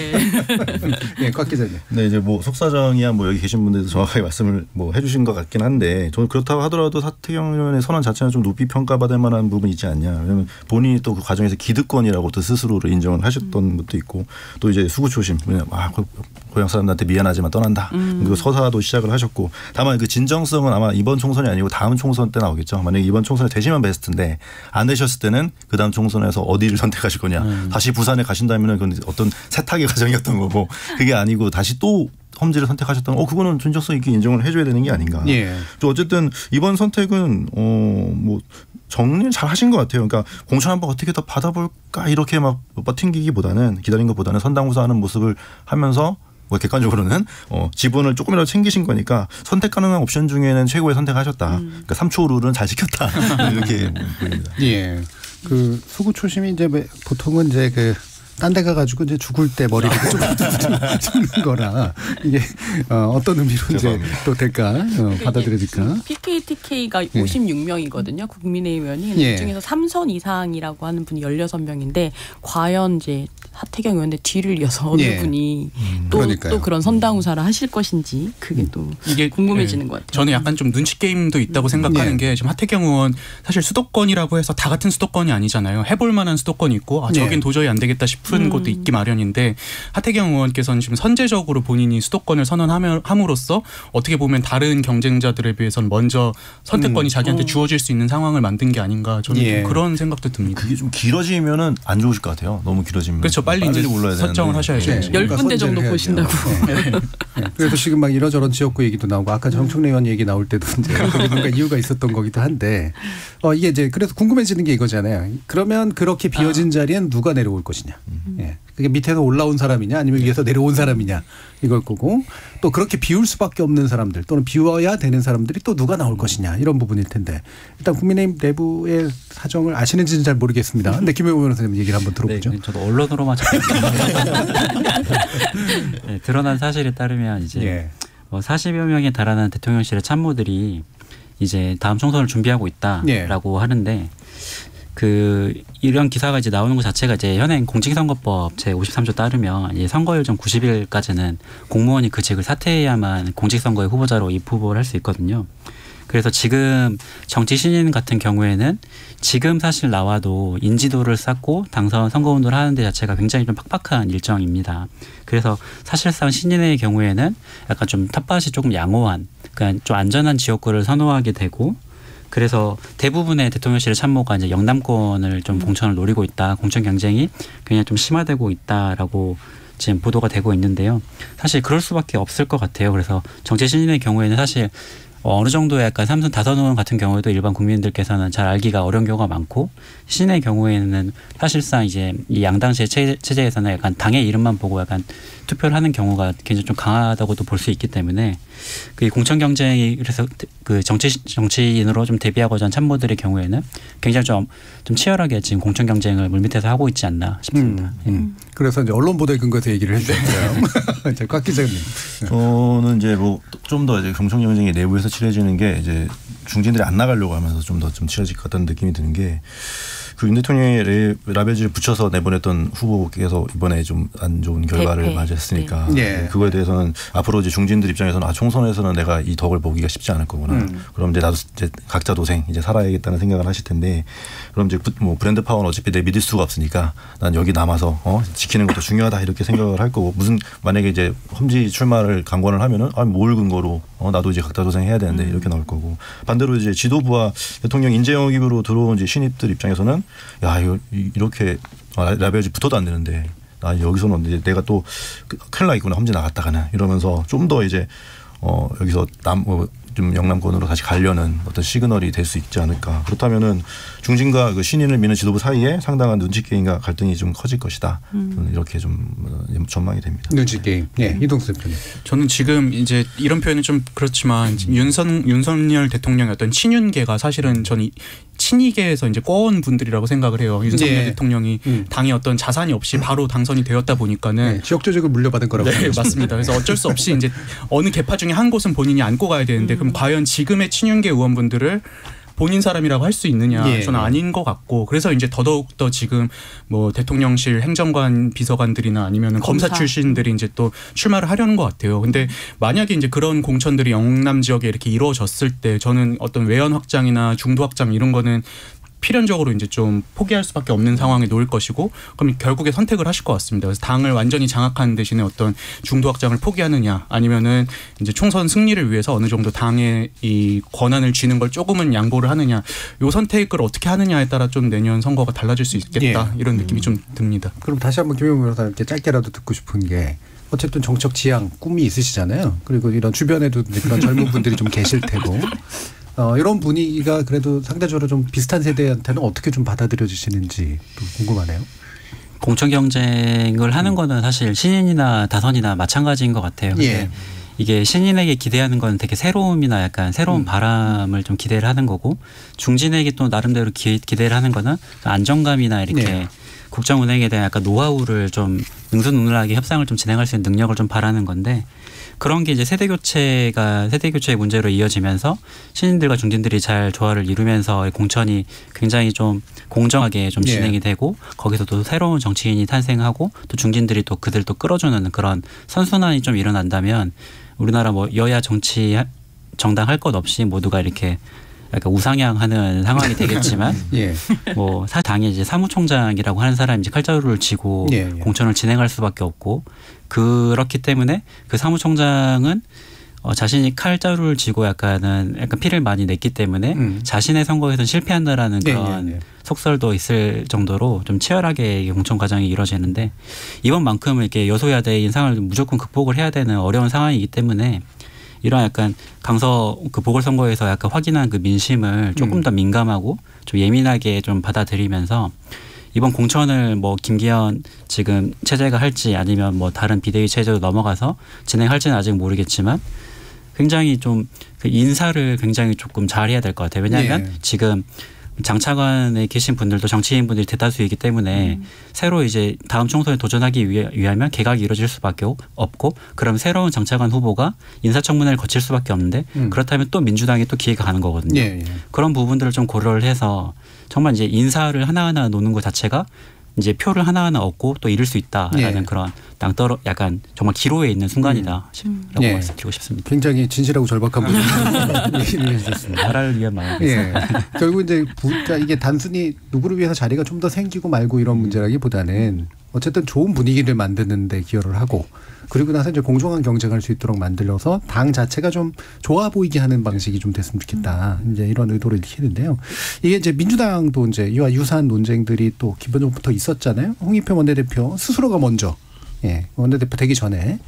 H: 그렇죠.
C: 곽 기자님.
G: 네, 이제 뭐 속사정이야 뭐 여기 계신 분들도 정확하게 말씀을 뭐 해주신 것 같긴 한데 저는 그렇다고 하더라도 하태경 의원의 선언 자체는 좀 높이 평가받을 만한 부분이 있지 않냐. 왜냐하면 본인이 또 그 과정에서 기득권이라고 또 스스로를 인정을 하셨던 것도 있고 또 이제 수구초심. 고향 사람들한테 미안하지만 떠난다. 그리고 서사도 시작을 하셨고 다만 그 진정성은 아마 이번 총선이 아니고 다음 총선 때 나오겠죠. 만약에 이번 총선에 되시면 베스트인데 안 되셨을 때는 그 다음 총선에서 어디를 선택하실 거냐. 다시 부산에 가신다면 그건 어떤 세탁의 과정이었던 거고 그게 아니고 다시 또 험지를 선택하셨던 그거는 진정성 있게 인정을 해줘야 되는 게 아닌가. 어쨌든 이번 선택은 뭐 정리를 잘 하신 것 같아요. 그러니까 공천 한번 어떻게 더 받아볼까 이렇게 막 버팅기기보다는 기다린 것보다는 선당후사하는 모습을 하면서 뭐 객관적으로는 지분을 조금이라도 챙기신 거니까 선택 가능한 옵션 중에는 최고의 선택하셨다. 그러니까 3초 룰은 잘 지켰다. 이렇게 보입니다.
C: 그 수구 초심이 이제 보통은 이제 그 딴 데 가가지고 이제 죽을 때 머리를 좀 죽는 거라 이게 어떤 의미로 이제 또 될까 받아들여질까?
H: PKTK가 56명이거든요. 국민의힘 의원이 그중에서 3선 이상이라고 하는 분이 16명인데 과연 이제 하태경 의원의 뒤를 이어서 어느 분이 또 그런 선당후사를 하실 것인지 그게 또 이게 궁금해지는 것 같아요.
F: 저는 약간 좀 눈치 게임도 있다고 생각하는 게 지금 하태경 의원 사실 수도권이라고 해서 다 같은 수도권이 아니잖아요. 해볼 만한 수도권이 있고 저긴 도저히 안 되겠다 싶은 곳도 있기 마련인데 하태경 의원께서는 지금 선제적으로 본인이 수도권을 선언함으로써 어떻게 보면 다른 경쟁자들에 비해서는 먼저 선택권이 자기한테 주어질 수 있는 상황을 만든 게 아닌가 저는 좀 그런 생각도 듭니다.
G: 그게 좀 길어지면은 안 좋으실 것 같아요. 너무 길어지면.
F: 그렇죠. 빨리 이제 설정을 하셔야죠.
H: 10군데 정도 보신다고.
C: 그래서 지금 막 이러저런 지역구 얘기도 나오고 아까 정청래 의원 얘기 나올 때도 이제 뭔가 이유가 있었던 거기도 한데 이게 이제 그래서 궁금해지는 게 이거잖아요. 그러면 그렇게 비어진 자리엔 누가 내려올 것이냐. 그게 밑에서 올라온 사람이냐 아니면 위에서 내려온 사람이냐 이걸 거고 또 그렇게 비울 수밖에 없는 사람들 또는 비워야 되는 사람들이 또 누가 나올 것이냐 이런 부분일 텐데 일단 국민의힘 내부의 사정을 아시는지는 잘 모르겠습니다. 근데 김영우 변호사님 얘기를 한번 들어보죠.
I: 네, 저도 언론으로만 네, 드러난 사실에 따르면 이제 40여 명에 달하는 대통령실의 참모들이 이제 다음 총선을 준비하고 있다라고 하는데 이런 기사가 이제 나오는 것 자체가 이제 현행 공직선거법 제53조 따르면 이제 선거일 전 90일까지는 공무원이 그 직을 사퇴해야만 공직선거의 후보자로 입후보를 할 수 있거든요. 그래서 지금 정치 신인 같은 경우에는 지금 사실 나와도 인지도를 쌓고 당선 선거운동을 하는 데 자체가 굉장히 좀 팍팍한 일정입니다. 그래서 사실상 신인의 경우에는 약간 좀 텃밭이 조금 양호한 그러니까 좀 안전한 지역구를 선호하게 되고 그래서 대부분의 대통령실의 참모가 이제 영남권을 좀 공천을 노리고 있다. 공천 경쟁이 굉장히 좀 심화되고 있다라고 지금 보도가 되고 있는데요. 사실 그럴 수밖에 없을 것 같아요. 그래서 정치 신인의 경우에는 사실 어느 정도의 약간 삼선 다선 의원 같은 경우에도 일반 국민들께서는 잘 알기가 어려운 경우가 많고 신의 경우에는 사실상 이제 이 양당제 체제에서는 약간 당의 이름만 보고 약간 투표를 하는 경우가 굉장히 좀 강하다고도 볼 수 있기 때문에 그 공천 경쟁이 그래서 그 정치인으로 좀 데뷔하고자 한 참모들의 경우에는 굉장히 좀 치열하게 지금 공천 경쟁을 물밑에서 하고 있지 않나 싶습니다.
C: 그래서 이제 언론 보도에 근거해서 얘기를 해주셨어요. 곽 기자님.
G: 저는 이제 뭐 좀 더 이제 공천 경쟁이 내부에서 치러지는 게 이제 중진들이 안 나가려고 하면서 좀 더 좀 치러질 것 같다는 느낌이 드는 게 그 윤 대통령의 라벨지를 붙여서 내보냈던 후보께서 이번에 좀 안 좋은 결과를 맞이했으니까 그거에 대해서는 앞으로 이제 중진들 입장에서는 총선에서는 내가 이 덕을 보기가 쉽지 않을 거구나. 그럼 이제 나도 이제 각자 도생 이제 살아야겠다는 생각을 하실 텐데 그럼 이제 뭐 브랜드 파워는 어차피 내 믿을 수가 없으니까 난 여기 남아서 지키는 것도 중요하다 이렇게 생각을 할 거고 무슨 만약에 이제 험지 출마를 강권을 하면은 뭘 근거로 나도 이제 각자 도생해야 되는데 이렇게 나올 거고 반대로 이제 지도부와 대통령 인재 영입으로 들어온 이제 신입들 입장에서는 야 이거 이렇게 라벨지 붙어도 안 되는데 여기서는 이제 내가 또 큰일 나겠구나 험지 나갔다가는 이러면서 좀 더 이제 여기서 좀 영남권으로 다시 가려는 어떤 시그널이 될 수 있지 않을까. 그렇다면은 중진과 그 신인을 미는 지도부 사이에 상당한 눈치 게임과 갈등이 좀 커질 것이다. 이렇게 좀 전망이 됩니다.
C: 눈치 게임. 이동수 대표님.
F: 저는 지금 이제 이런 표현은 좀 그렇지만 윤석열 대통령의 어떤 친윤계가 사실은 저는 친이계에서 이제 꿔온 분들이라고 생각을 해요. 윤석열 대통령이 당의 어떤 자산이 없이 바로 당선이 되었다 보니까는
C: 지역 조직을 물려받은 거라고.
F: 네, 맞습니다. 그래서 어쩔 수 없이 이제 어느 계파 중에 한 곳은 본인이 안고 가야 되는데 그럼 과연 지금의 친윤계 의원분들을 본인 사람이라고 할 수 있느냐 저는 아닌 것 같고 그래서 이제 더더욱 더 지금 뭐 대통령실 행정관 비서관들이나 아니면 검사 출신들이 이제 또 출마를 하려는 것 같아요. 근데 만약에 이제 그런 공천들이 영남 지역에 이렇게 이루어졌을 때 저는 어떤 외연 확장이나 중도 확장 이런 거는 필연적으로 이제 좀 포기할 수밖에 없는 상황에 놓일 것이고 그럼 결국에 선택을 하실 것 같습니다. 그래서 당을 완전히 장악하는 대신에 어떤 중도 확장을 포기하느냐 아니면은 이제 총선 승리를 위해서 어느 정도 당의 이 권한을 쥐는 걸 조금은 양보를 하느냐 요 선택을 어떻게 하느냐에 따라 좀 내년 선거가 달라질 수 있겠다 이런 느낌이 좀 듭니다.
C: 그럼 다시 한번 김영우 변호사님께 짧게라도 듣고 싶은 게 어쨌든 정책 지향 꿈이 있으시잖아요. 그리고 이런 주변에도 그런 젊은 분들이 좀 계실 테고 이런 분위기가 그래도 상대적으로 좀 비슷한 세대한테는 어떻게 좀 받아들여지시는지 궁금하네요.
I: 공천 경쟁을 하는 거는 사실 신인이나 다선이나 마찬가지인 것 같아요. 근데 이게 신인에게 기대하는 건 되게 새로움이나 약간 새로운 바람을 좀 기대를 하는 거고 중진에게 또 나름대로 기대를 하는 거는 안정감이나 이렇게 국정운행에 대한 약간 노하우를 좀 능수능란하게 협상을 좀 진행할 수 있는 능력을 좀 바라는 건데 그런 게 이제 세대 교체의 문제로 이어지면서 신인들과 중진들이 잘 조화를 이루면서 공천이 굉장히 좀 공정하게 좀 진행이 되고 거기서 또 새로운 정치인이 탄생하고 또 중진들이 또 그들 또 끌어주는 그런 선순환이 좀 일어난다면 우리나라 뭐 여야 정치 정당 할 것 없이 모두가 이렇게 약간 우상향하는 상황이 되겠지만 뭐 당의 이제 사무총장이라고 하는 사람이 이제 칼자루를 쥐고 공천을 진행할 수밖에 없고 그렇기 때문에 그 사무총장은 자신이 칼자루를 쥐고 약간 피를 많이 냈기 때문에 자신의 선거에서 실패한다라는 그런 속설도 있을 정도로 좀 치열하게 공천 과정이 이루어지는데 이번만큼은 이렇게 여소야대 인상을 무조건 극복을 해야 되는 어려운 상황이기 때문에 이런 약간 강서 그 보궐선거에서 약간 확인한 그 민심을 조금 더 민감하고 좀 예민하게 좀 받아들이면서 이번 공천을 뭐 김기현 지금 체제가 할지 아니면 뭐 다른 비대위 체제로 넘어가서 진행할지는 아직 모르겠지만 굉장히 좀 그 인사를 굉장히 조금 잘해야 될 것 같아요. 왜냐하면 지금 장차관에 계신 분들도 정치인분들이 대다수이기 때문에 새로 이제 다음 총선에 도전하기 위하면 개각이 이루어질 수밖에 없고 그럼 새로운 장차관 후보가 인사청문회를 거칠 수밖에 없는데 그렇다면 또 민주당이 또 기회가 가는 거거든요. 그런 부분들을 좀 고려를 해서 정말 이제 인사를 하나하나 놓는 것 자체가 이제 표를 하나하나 얻고 또 이룰 수 있다라는 그런 땅떨어 약간 정말 기로에 있는 순간이다라고 말씀드리고 싶습니다.
C: 굉장히 진실하고 절박한 분이 얘기를 해주셨습니다.
I: 나라를 위한 마음이겠습니다.
C: 결국 이제 이게 단순히 누구를 위해서 자리가 좀 더 생기고 말고 이런 문제라기보다는 어쨌든 좋은 분위기를 만드는 데 기여를 하고 그리고 나서 이제 공정한 경쟁할 수 있도록 만들어서 당 자체가 좀 좋아 보이게 하는 방식이 좀 됐으면 좋겠다. 이제 이런 의도를 읽히는데요. 이게 이제 민주당도 이제 이와 유사한 논쟁들이 또 기본적부터 있었잖아요. 홍익표 원내대표 스스로가 먼저 원내대표 되기 전에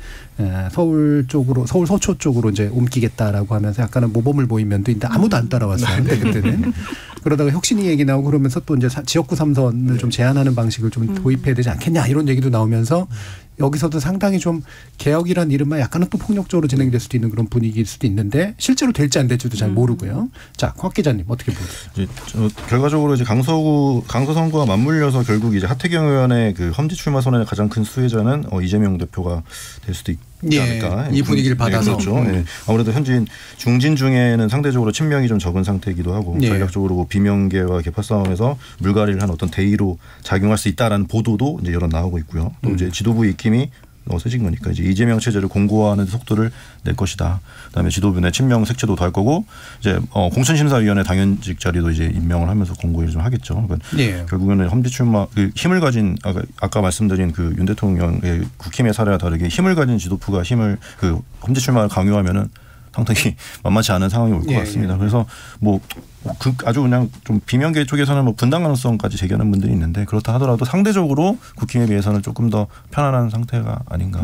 C: 서울 쪽으로 서울 서초 쪽으로 이제 옮기겠다라고 하면서 약간은 모범을 보인 면도 있는데 아무도 안 따라왔어요. 그때는. 그러다가 혁신이 얘기 나오고 그러면서 또 이제 지역구 3선을 좀 제한하는 방식을 좀 도입해야 되지 않겠냐 이런 얘기도 나오면서 여기서도 상당히 좀 개혁이란 이른바 약간은 또 폭력적으로 진행될 수도 있는 그런 분위기일 수도 있는데 실제로 될지 안 될지도 잘 모르고요. 자, 곽 기자님 어떻게 보세요?
G: 결과적으로 이제 강서 선거와 맞물려서 결국 이제 하태경 의원의 그 험지 출마 선언의 가장 큰 수혜자는 이재명 대표가 될 수도 있지 않을까.
C: 이 분위기를 받아서.
G: 그렇죠. 아무래도 현재 중진 중에는 상대적으로 친명이 좀 적은 상태이기도 하고 전략적으로 비명계와 개파 싸움에서 물갈이를 한 어떤 대의로 작용할 수 있다라는 보도도 이제 여러 나오고 있고요. 또 이제 지도부 입김이 세진 거니까 이제 이재명 체제를 공고화하는 속도를 낼 것이다. 그다음에 지도부 내 친명 색채도 더할 거고 이제 공천심사위원회 당연직 자리도 이제 임명을 하면서 공고를 좀 하겠죠. 그러니까 결국에는 험지 출마 그 힘을 가진 아까 말씀드린 그 윤 대통령의 국힘의 사례와 다르게 힘을 가진 지도부가 힘을 그 험지 출마를 강요하면은 상당히 만만치 않은 상황이 올 것 같습니다. 그래서 아주 그냥 좀 비명계 쪽에서는 분당 가능성까지 제기하는 분들이 있는데 그렇다 하더라도 상대적으로 국힘에 비해서는 조금 더 편안한 상태가 아닌가.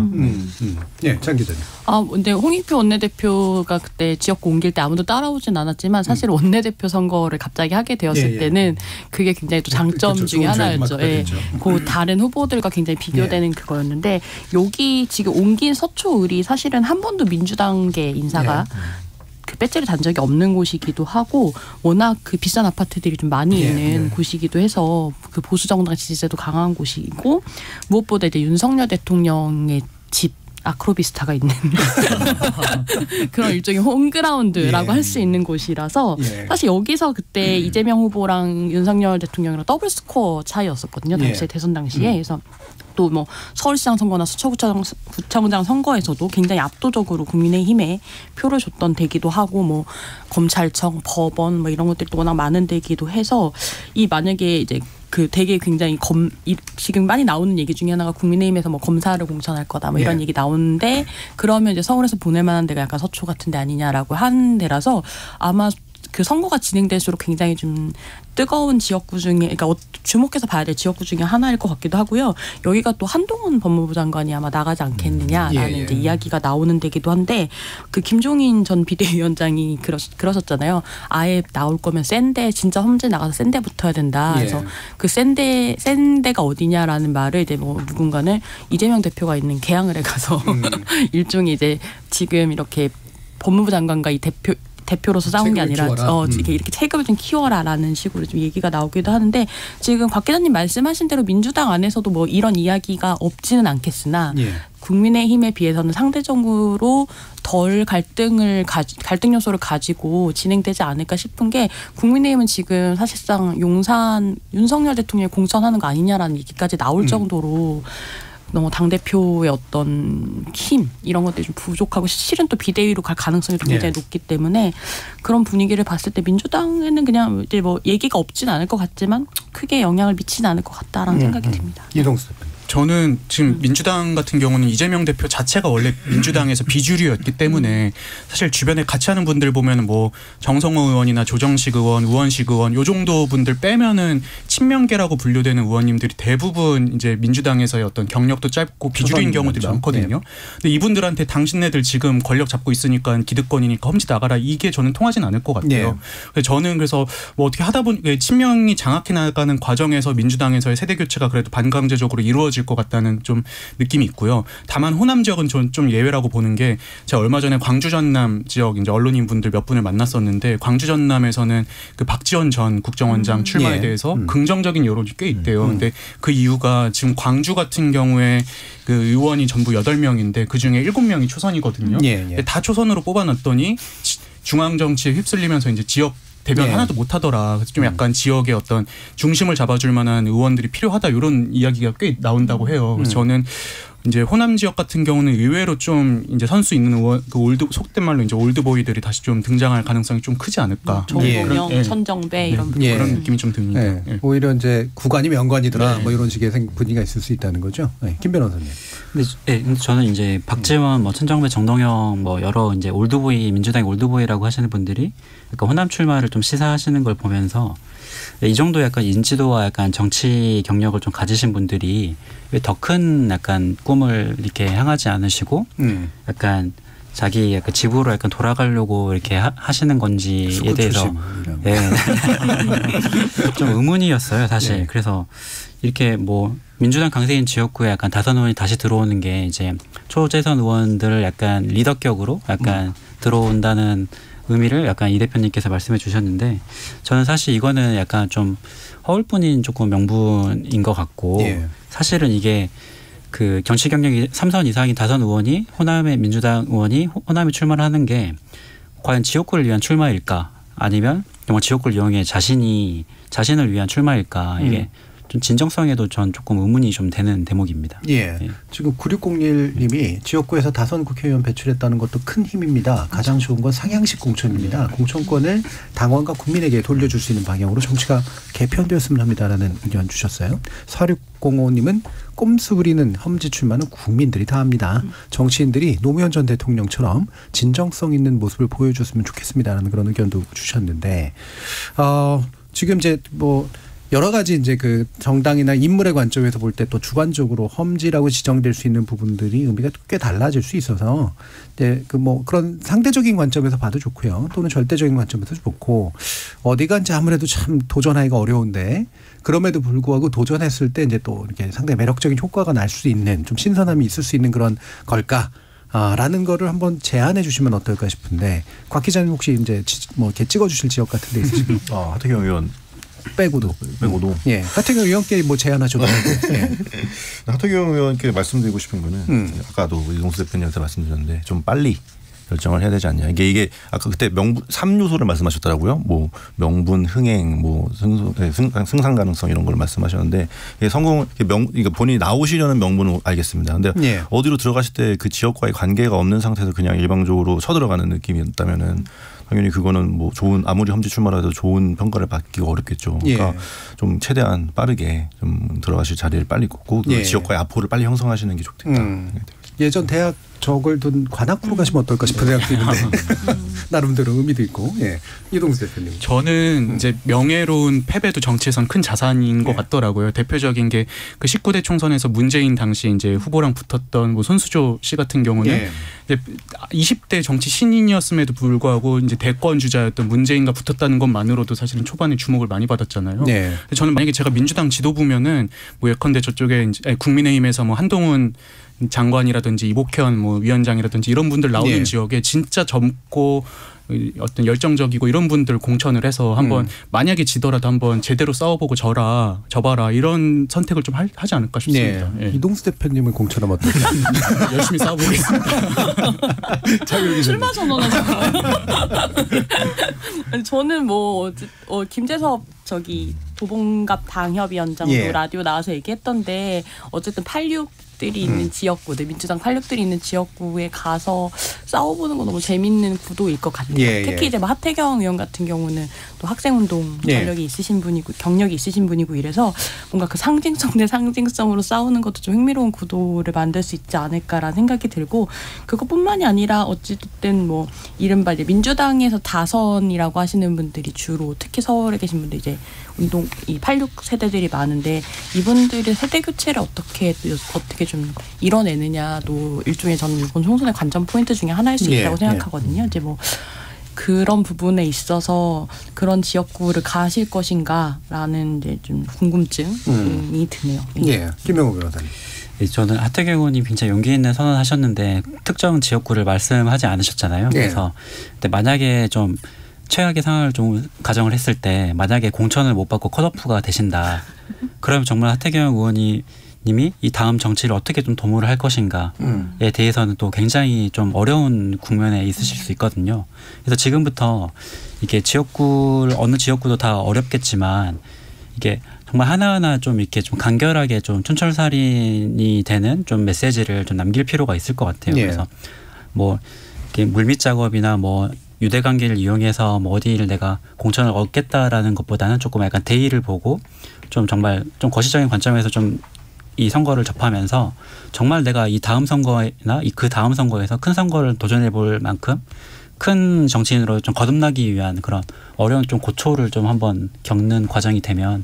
C: 장 기자님.
H: 근데 홍익표 원내대표가 그때 지역구 옮길 때 아무도 따라오진 않았지만 사실 원내대표 선거를 갑자기 하게 되었을 때는 그게 굉장히 또 장점 중에 하나였죠. 그 다른 후보들과 굉장히 비교되는 그거였는데 여기 지금 옮긴 서초을이 사실은 한 번도 민주당계 인사가 그 배지를 단 적이 없는 곳이기도 하고 워낙 그 비싼 아파트들이 좀 많이 있는 곳이기도 해서 그 보수 정당 지지세도 강한 곳이고 무엇보다 이제 윤석열 대통령의 집 아크로비스타가 있는 그런 일종의 홈그라운드라고 할 수 있는 곳이라서 사실 여기서 그때 이재명 후보랑 윤석열 대통령이랑 더블 스코어 차이였었거든요. 당시에 대선 당시에. 그래서 또 뭐 서울시장 선거나 수처구청장 선거에서도 굉장히 압도적으로 국민의힘에 표를 줬던 데기도 하고 뭐 검찰청, 법원 뭐 이런 것들이 또 워낙 많은 데기도 해서 이 만약에 이제 그 되게 굉장히 지금 많이 나오는 얘기 중에 하나가 국민의힘에서 뭐 검사를 공천할 거다 뭐 이런 얘기 나오는데 그러면 이제 서울에서 보낼 만한 데가 약간 서초 같은 데 아니냐라고 한 데라서 아마 그 선거가 진행될수록 굉장히 좀 뜨거운 지역구 중에 그러니까 주목해서 봐야 될 지역구 중에 하나일 것 같기도 하고요. 여기가 또 한동훈 법무부 장관이 아마 나가지 않겠느냐라는 이제 이야기가 나오는 데기도 한데 그 김종인 전 비대위원장이 그러셨잖아요. 아예 나올 거면 센데 진짜 험지 나가서 센데 붙어야 된다. 그래서 그 센 데가 어디냐라는 말을 이제 뭐 누군가는 이재명 대표가 있는 계양을에 가서 일종의 이제 지금 이렇게 법무부 장관과 이 대표로서 싸운 게 아니라 이렇게 체급을 좀 키워라라는 식으로 좀 얘기가 나오기도 하는데 지금 박 기자님 말씀하신 대로 민주당 안에서도 뭐 이런 이야기가 없지는 않겠으나 국민의힘에 비해서는 상대적으로 덜 갈등 요소를 가지고 진행되지 않을까 싶은 게 국민의힘은 지금 사실상 용산 윤석열 대통령이 공천하는 거 아니냐라는 얘기까지 나올 정도로 너무 당대표의 어떤 힘 이런 것들이 좀 부족하고 실은 또 비대위로 갈 가능성이 굉장히 높기 때문에 그런 분위기를 봤을 때 민주당에는 그냥 이제 뭐 얘기가 없진 않을 것 같지만 크게 영향을 미치는 않을 것 같다라는 생각이 듭니다.
C: 이동수 대표님.
F: 저는 지금 민주당 같은 경우는 이재명 대표 자체가 원래 민주당에서 비주류였기 때문에 사실 주변에 같이 하는 분들 보면 뭐 정성호 의원이나 조정식 의원, 우원식 의원 요 정도 분들 빼면은 친명계라고 분류되는 의원님들이 대부분 이제 민주당에서의 어떤 경력도 짧고 비주류인 경우들이 많거든요. 근데 이분들한테 당신네들 지금 권력 잡고 있으니까 기득권이니까 험지 나가라 이게 저는 통하진 않을 것 같아요. 저는 그래서 뭐 어떻게 하다 보니 친명이 장악해 나가는 과정에서 민주당에서의 세대 교체가 그래도 반강제적으로 이루어질 것 같다는 좀 느낌이 있고요. 다만 호남 지역은 좀 예외라고 보는 게 제가 얼마 전에 광주 전남 지역 이제 언론인분들 몇 분을 만났었는데 광주 전남에서는 그 박지원 전 국정원장 출마에 대해서 긍정적인 여론이 꽤 있대요. 근데 그 이유가 지금 광주 같은 경우에 그 의원이 전부 8명인데 그중에 7명이 초선이거든요. 근데 다 초선으로 뽑아놨더니 중앙 정치에 휩쓸리면서 이제 지역 대변 하나도 못하더라. 그래서 좀 약간 지역의 어떤 중심을 잡아줄 만한 의원들이 필요하다 이런 이야기가 꽤 나온다고 해요. 그래서 저는 이제 호남 지역 같은 경우는 의외로 좀 이제 선수 있는 의원, 그 속된 말로 이제 올드보이들이 다시 좀 등장할 가능성이 좀 크지 않을까.
H: 정동영, 천정배 이런
F: 그런 느낌이 좀 듭니다.
C: 오히려 이제 구관이 명관이더라. 뭐 이런 식의 분위기가 있을 수 있다는 거죠. 김 변호사님.
I: 근데 저는 이제 박지원, 뭐 천정배, 정동영 뭐 여러 이제 올드보이 민주당의 올드보이라고 하시는 분들이 약간 호남 출마를 좀 시사하시는 걸 보면서 이 정도 약간 인지도와 약간 정치 경력을 좀 가지신 분들이 왜 더 큰 약간 꿈을 이렇게 향하지 않으시고 약간 자기 약간 집으로 약간 돌아가려고 이렇게 하시는 건지에 대해서 좀 의문이었어요 사실. 그래서 이렇게 뭐 민주당 강세인 지역구에 약간 다선 의원이 다시 들어오는 게 이제 초재선 의원들을 약간 리더격으로 약간 들어온다는 의미를 약간 이 대표님께서 말씀해 주셨는데 저는 사실 이거는 약간 좀 허울뿐인 조금 명분인 것 같고 사실은 이게 그 정치 경력이 3선 이상인 다선 의원이 호남의 민주당 의원이 호남에 출마를 하는 게 과연 지역구를 위한 출마일까 아니면 정말 지역구를 이용해 자신을 위한 출마일까 이게 좀 진정성에도 전 조금 의문이 좀 되는 대목입니다.
C: 지금 9601님이 지역구에서 다선 국회의원 배출했다는 것도 큰 힘입니다. 가장 좋은 건 상향식 공천입니다. 공천권을 당원과 국민에게 돌려줄 수 있는 방향으로 정치가 개편되었으면 합니다라는 의견 주셨어요. 4605님은 꼼수 부리는 험지 출마는 국민들이 다 합니다. 정치인들이 노무현 전 대통령처럼 진정성 있는 모습을 보여줬으면 좋겠습니다라는 그런 의견도 주셨는데 지금 이제 뭐 여러 가지 이제 그 정당이나 인물의 관점에서 볼 때 또 주관적으로 험지라고 지정될 수 있는 부분들이 의미가 꽤 달라질 수 있어서 이제 그 뭐 그런 상대적인 관점에서 봐도 좋고요. 또는 절대적인 관점에서 좋고 어디가 이제 아무래도 참 도전하기가 어려운데 그럼에도 불구하고 도전했을 때 이제 또 이렇게 상당히 매력적인 효과가 날 수 있는 좀 신선함이 있을 수 있는 그런 걸까? 라는 거를 한번 제안해 주시면 어떨까 싶은데 곽 기자님 혹시 이제 뭐 이렇게 찍어주실 지역 같은 데 있으시면
G: 하태경 의원
C: 빼고도. 하태경 의원께 뭐 제안하셔도 되고.
G: 하태경 의원께 말씀드리고 싶은 거는 아까도 이동수 대표님한테 말씀드렸는데 좀 빨리 결정을 해야 되지 않냐. 이게 아까 그때 명분 3요소를 말씀하셨더라고요. 뭐 명분, 흥행, 뭐 승산 가능성 이런 걸 말씀하셨는데 그러니까 본인이 나오시려는 명분은 알겠습니다. 근데 어디로 들어가실 때 그 지역과의 관계가 없는 상태에서 그냥 일방적으로 쳐들어가는 느낌이었다면은 당연히 그거는 뭐 아무리 험지 출마라 해도 좋은 평가를 받기가 어렵겠죠. 그러니까 좀 최대한 빠르게 좀 들어가실 자리를 빨리 꽂고 그 지역과의 아포를 빨리 형성하시는 게 좋겠다.
C: 예전 대학 적을 둔 관악구로 가시면 어떨까 싶은 생각도 있는데 나름대로 의미도 있고. 이동수 대표님.
F: 저는 이제 명예로운 패배도 정치에선 큰 자산인 것 같더라고요. 대표적인 게 그 19대 총선에서 문재인 당시 이제 후보랑 붙었던 뭐 손수조 씨 같은 경우는 이제 20대 정치 신인이었음에도 불구하고 이제 대권 주자였던 문재인과 붙었다는 것만으로도 사실은 초반에 주목을 많이 받았잖아요. 저는 만약에 제가 민주당 지도부면은 뭐 예컨대 저쪽에 이제 국민의힘에서 뭐 한동훈 장관이라든지 이복현 뭐 위원장이라든지 이런 분들 나오는 지역에 진짜 젊고 어떤 열정적이고 이런 분들 공천을 해서 한번 만약에 지더라도 한번 제대로 싸워보고 져봐라 이런 선택을 좀 하지 않을까 싶습니다.
C: 이동수 대표님은 공천하면 어떨까요?
F: 열심히 싸워보겠습니다.
H: 출마 선언하셨나요? 저는 뭐 김재섭 도봉갑 당협위원장도 라디오 나와서 얘기했던데 어쨌든 86 탄력들이 있는 지역구들, 민주당 탄력들이 있는 지역구에 가서 싸워보는 건 너무 재밌는 구도일 것 같아요. 특히 이제 뭐 하태경 의원 같은 경우는 또 학생운동 전력이 있으신 분이고 경력이 있으신 분이고 이래서 뭔가 그 상징성 대 상징성으로 싸우는 것도 좀 흥미로운 구도를 만들 수 있지 않을까라는 생각이 들고, 그것뿐만이 아니라 어찌됐든 뭐 이른바 이제 민주당에서 다선이라고 하시는 분들이 주로, 특히 서울에 계신 분들 이제 운동 이 86 세대들이 많은데, 이분들의 세대 교체를 어떻게 좀 이뤄내느냐도 일종의 저는 이번 총선의 관전 포인트 중에 하나일 수 있다고 생각하거든요. 이제 뭐 그런 부분에 있어서 그런 지역구를 가실 것인가라는 이제 좀 궁금증이 드네요.
C: 김영호 변호사님.
I: 저는 하태경 의원이 굉장히 용기 있는 선언하셨는데 특정 지역구를 말씀하지 않으셨잖아요. 그래서 근데 만약에 좀 최악의 상황을 좀 가정을 했을 때, 만약에 공천을 못 받고 컷오프가 되신다. 그러면 정말 하태경 의원님이 이 다음 정치를 어떻게 좀 도모를 할 것인가에 대해서는 또 굉장히 좀 어려운 국면에 있으실 수 있거든요. 그래서 지금부터 이게 어느 지역구도 다 어렵겠지만 이게 정말 하나하나 좀 이렇게 좀 간결하게 좀 촌철살인이 되는 좀 메시지를 좀 남길 필요가 있을 것 같아요. 그래서 뭐 이렇게 물밑 작업이나 뭐 유대 관계를 이용해서 뭐 어디를 내가 공천을 얻겠다라는 것보다는 조금 약간 대의를 보고 좀 정말 좀 거시적인 관점에서 좀 이 선거를 접하면서 정말 내가 이 다음 선거나 그 다음 선거에서 큰 선거를 도전해 볼 만큼 큰 정치인으로 좀 거듭나기 위한 그런 어려운 좀 고초를 좀 한번 겪는 과정이 되면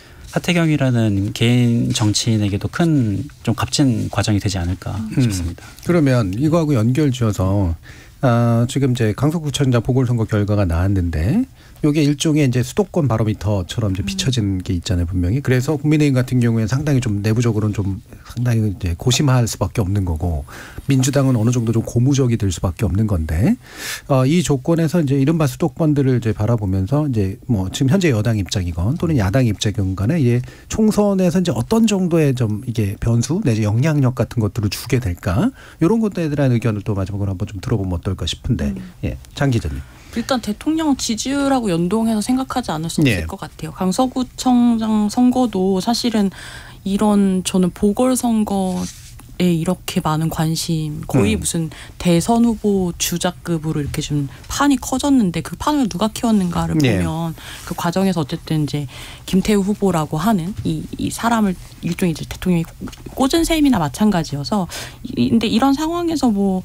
I: 하태경이라는 개인 정치인에게도 큰 좀 값진 과정이 되지 않을까 싶습니다.
C: 그러면 이거하고 연결 지어서 지금 이제 강서구청장 보궐선거 결과가 나왔는데, 이게 일종의 이제 수도권 바로미터처럼 이제 비춰진 게 있잖아요, 분명히. 그래서 국민의힘 같은 경우에는 상당히 좀 내부적으로는 좀 상당히 이제 고심할 수밖에 없는 거고, 민주당은 어느 정도 좀 고무적이 될 수밖에 없는 건데, 이 조건에서 이제 이른바 수도권들을 이제 바라보면서 이제 뭐 지금 현재 여당 입장이건 또는 야당 입장이건 간에 이게 총선에서 이제 어떤 정도의 좀 이게 변수 내지 영향력 같은 것들을 주게 될까, 이런 것들에 대한 의견을 또 마지막으로 한번 좀 들어보면 어떨까 싶은데, 장 기자님.
H: 일단 대통령 지지율하고 연동해서 생각하지 않을 수 없을 것 같아요. 강서구청장 선거도 사실은 저는 보궐선거에 이렇게 많은 관심, 거의 무슨 대선 후보 주자급으로 이렇게 좀 판이 커졌는데, 그 판을 누가 키웠는가를 보면 그 과정에서 어쨌든 이제 김태우 후보라고 하는 이 사람을 일종의 이제 대통령이 꽂은 셈이나 마찬가지여서, 근데 이런 상황에서 뭐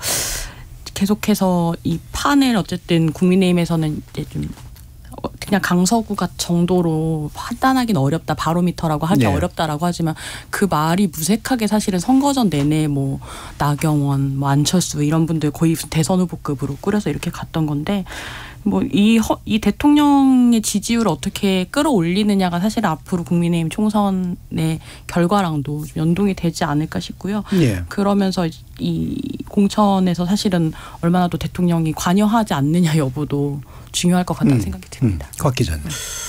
H: 계속해서 이 판을 어쨌든 국민의힘에서는 이제 좀 그냥 강서구가 정도로 판단하기는 어렵다, 바로미터라고 하기 어렵다라고 하지만, 그 말이 무색하게 사실은 선거전 내내 뭐 나경원, 뭐 안철수 이런 분들 거의 대선 후보급으로 꾸려서 이렇게 갔던 건데, 뭐 이 대통령의 지지율을 어떻게 끌어올리느냐가 사실 앞으로 국민의힘 총선의 결과랑도 좀 연동이 되지 않을까 싶고요. 그러면서 이 공천에서 사실은 얼마나 또 대통령이 관여하지 않느냐 여부도 중요할 것 같다는 생각이 듭니다.
C: 곽 기자님.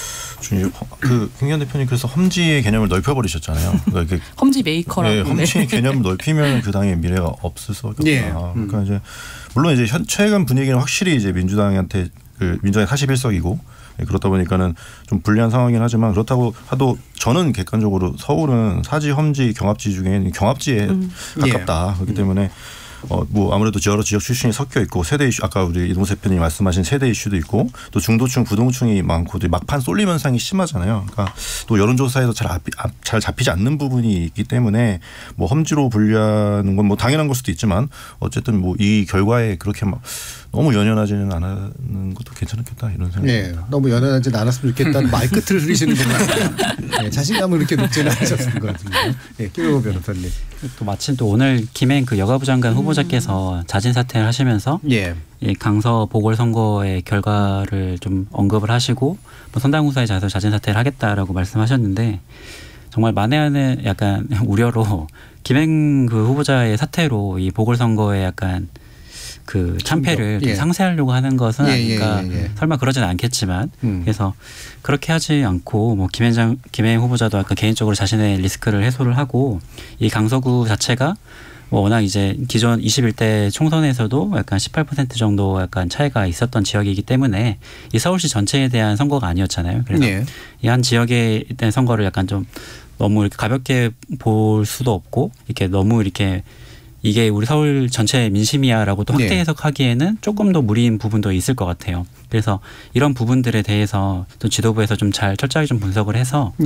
G: 그 김기현 대표님 그래서 험지의 개념을 넓혀버리셨잖아요. 그러니까
H: 험지 메이커라고.
G: 험지의 개념을 넓히면 그 당의 미래가 없을 수밖에 없다. 그러니까 이제 물론 이제 최근 분위기는 확실히 이제 민주당한테 민주당이 41석이고 그렇다 보니까는 좀 불리한 상황이긴 하지만, 그렇다고 하도 저는 객관적으로 서울은 사지, 험지, 경합지 중에 경합지에 가깝다. 그렇기 때문에 뭐 아무래도 여러 지역 출신이 섞여 있고, 세대 이슈, 아까 우리 이동수 대표님이 말씀하신 세대 이슈도 있고, 또 중도층, 부동층이 많고, 막판 쏠림 현상이 심하잖아요. 그러니까 또 여론조사에서 잘 잡히지 않는 부분이 있기 때문에 뭐 험지로 분류하는 건 뭐 당연한 걸 수도 있지만, 어쨌든 뭐 이 결과에 그렇게 막 너무 연연하지는 않는 것도 괜찮겠다 이런 생각.
C: 너무 연연하지는 않았으면 좋겠다는 말끝을 흐리시는 것 같아요. 자신감을 이렇게 높지는 않으셨을 것 같은데. 김영호 변호사님.
I: 또 마침 또 오늘 김행 그 여가부 장관 후보자께서 자진 사퇴를 하시면서 이 강서 보궐선거의 결과를 좀 언급을 하시고, 뭐 선당후사에 자서 자진 사퇴를 하겠다라고 말씀하셨는데, 정말 만회하는 약간 우려로 김행 그 후보자의 사퇴로 이 보궐선거에 약간 그 참패를 좀 상쇄하려고 하는 것은 아닐까. 설마 그러지는 않겠지만, 그래서 그렇게 하지 않고 뭐 김행 후보자도 아까 개인적으로 자신의 리스크를 해소를 하고, 이 강서구 자체가 뭐 워낙 이제 기존 21대 총선에서도 약간 18% 정도 약간 차이가 있었던 지역이기 때문에 이 서울시 전체에 대한 선거가 아니었잖아요. 그래서 이 한 지역에 대한 선거를 약간 좀 너무 이렇게 가볍게 볼 수도 없고 이렇게 너무 이렇게 이게 우리 서울 전체 민심이야라고 또 확대 해석하기에는 조금 더 무리인 부분도 있을 것 같아요. 그래서 이런 부분들에 대해서 또 지도부에서 좀 잘 철저하게 좀 분석을 해서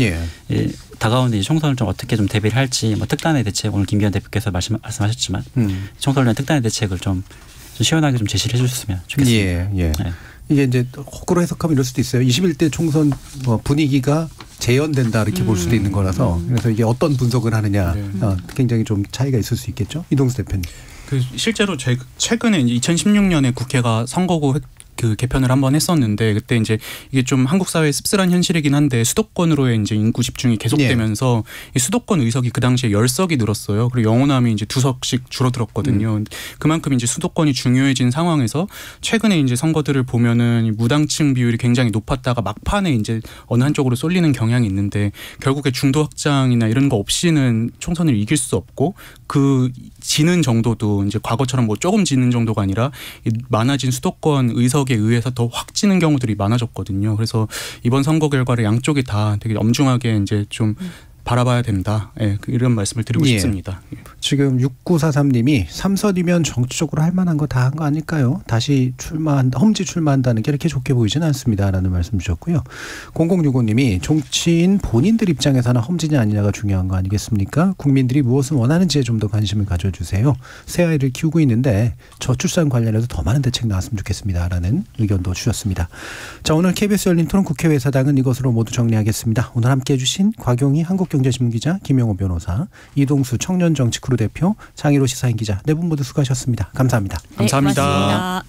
I: 다가오는 이 총선을 좀 어떻게 좀 대비를 할지 뭐 특단의 대책 오늘 김기현 대표께서 말씀하셨지만 총선을 위한 특단의 대책을 좀 시원하게 좀 제시를 해주셨으면 좋겠습니다.
C: 이게 이제 거꾸로 해석하면 이럴 수도 있어요. 21대 총선 분위기가 재연된다 이렇게 볼 수도 있는 거라서 그래서 이게 어떤 분석을 하느냐 굉장히 좀 차이가 있을 수 있겠죠. 이동수 대표님.
F: 실제로 최근에 2016년에 국회가 선거구 개편을 한번 했었는데 그때 이제 이게 좀 한국 사회의 씁쓸한 현실이긴 한데 수도권으로의 이제 인구 집중이 계속되면서 이 수도권 의석이 그 당시에 10석이 늘었어요. 그리고 영호남이 이제 2석씩 줄어들었거든요. 그만큼 이제 수도권이 중요해진 상황에서 최근에 이제 선거들을 보면은 무당층 비율이 굉장히 높았다가 막판에 이제 어느 한쪽으로 쏠리는 경향이 있는데 결국에 중도 확장이나 이런 거 없이는 총선을 이길 수 없고 그 지는 정도도 이제 과거처럼 뭐 조금 지는 정도가 아니라 많아진 수도권 의석에 의해서 더 확 지는 경우들이 많아졌거든요. 그래서 이번 선거 결과를 양쪽이 다 되게 엄중하게 이제 좀 바라봐야 된다. 이런 말씀을 드리고 싶습니다.
C: 지금 6943님이 3선이면 정치적으로 할 만한 거 다 한 거 아닐까요? 다시 험지 출마한다는 게 이렇게 좋게 보이지는 않습니다라는 말씀 주셨고요. 0065님이 정치인 본인들 입장에서는 험지냐 아니냐가 중요한 거 아니겠습니까? 국민들이 무엇을 원하는지에 좀 더 관심을 가져주세요. 새 아이를 키우고 있는데 저출산 관련해서 더 많은 대책 나왔으면 좋겠습니다라는 의견도 주셨습니다. 자, 오늘 KBS 열린 토론 국회외 사당은 이것으로 모두 정리하겠습니다. 오늘 함께해 주신 곽용희 한국경제신문 기자, 김영호 변호사, 이동수 청년정치크루 대표, 장희로 시사인 기자 네 분 모두 수고하셨습니다. 감사합니다.
F: 감사합니다.
H: 고맙습니다.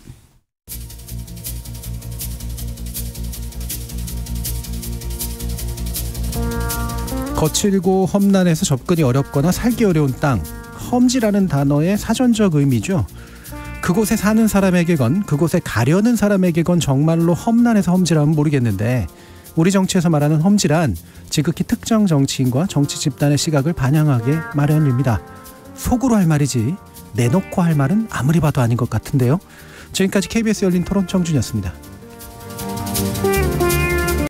C: 거칠고 험난해서 접근이 어렵거나 살기 어려운 땅, 험지라는 단어의 사전적 의미죠. 그곳에 사는 사람에게건 그곳에 가려는 사람에게건 정말로 험난해서 험지라면 모르겠는데 우리 정치에서 말하는 험지란 지극히 특정 정치인과 정치 집단의 시각을 반영하게 마련입니다. 속으로 할 말이지 내놓고 할 말은 아무리 봐도 아닌 것 같은데요. 지금까지 KBS 열린 토론 정준이었습니다.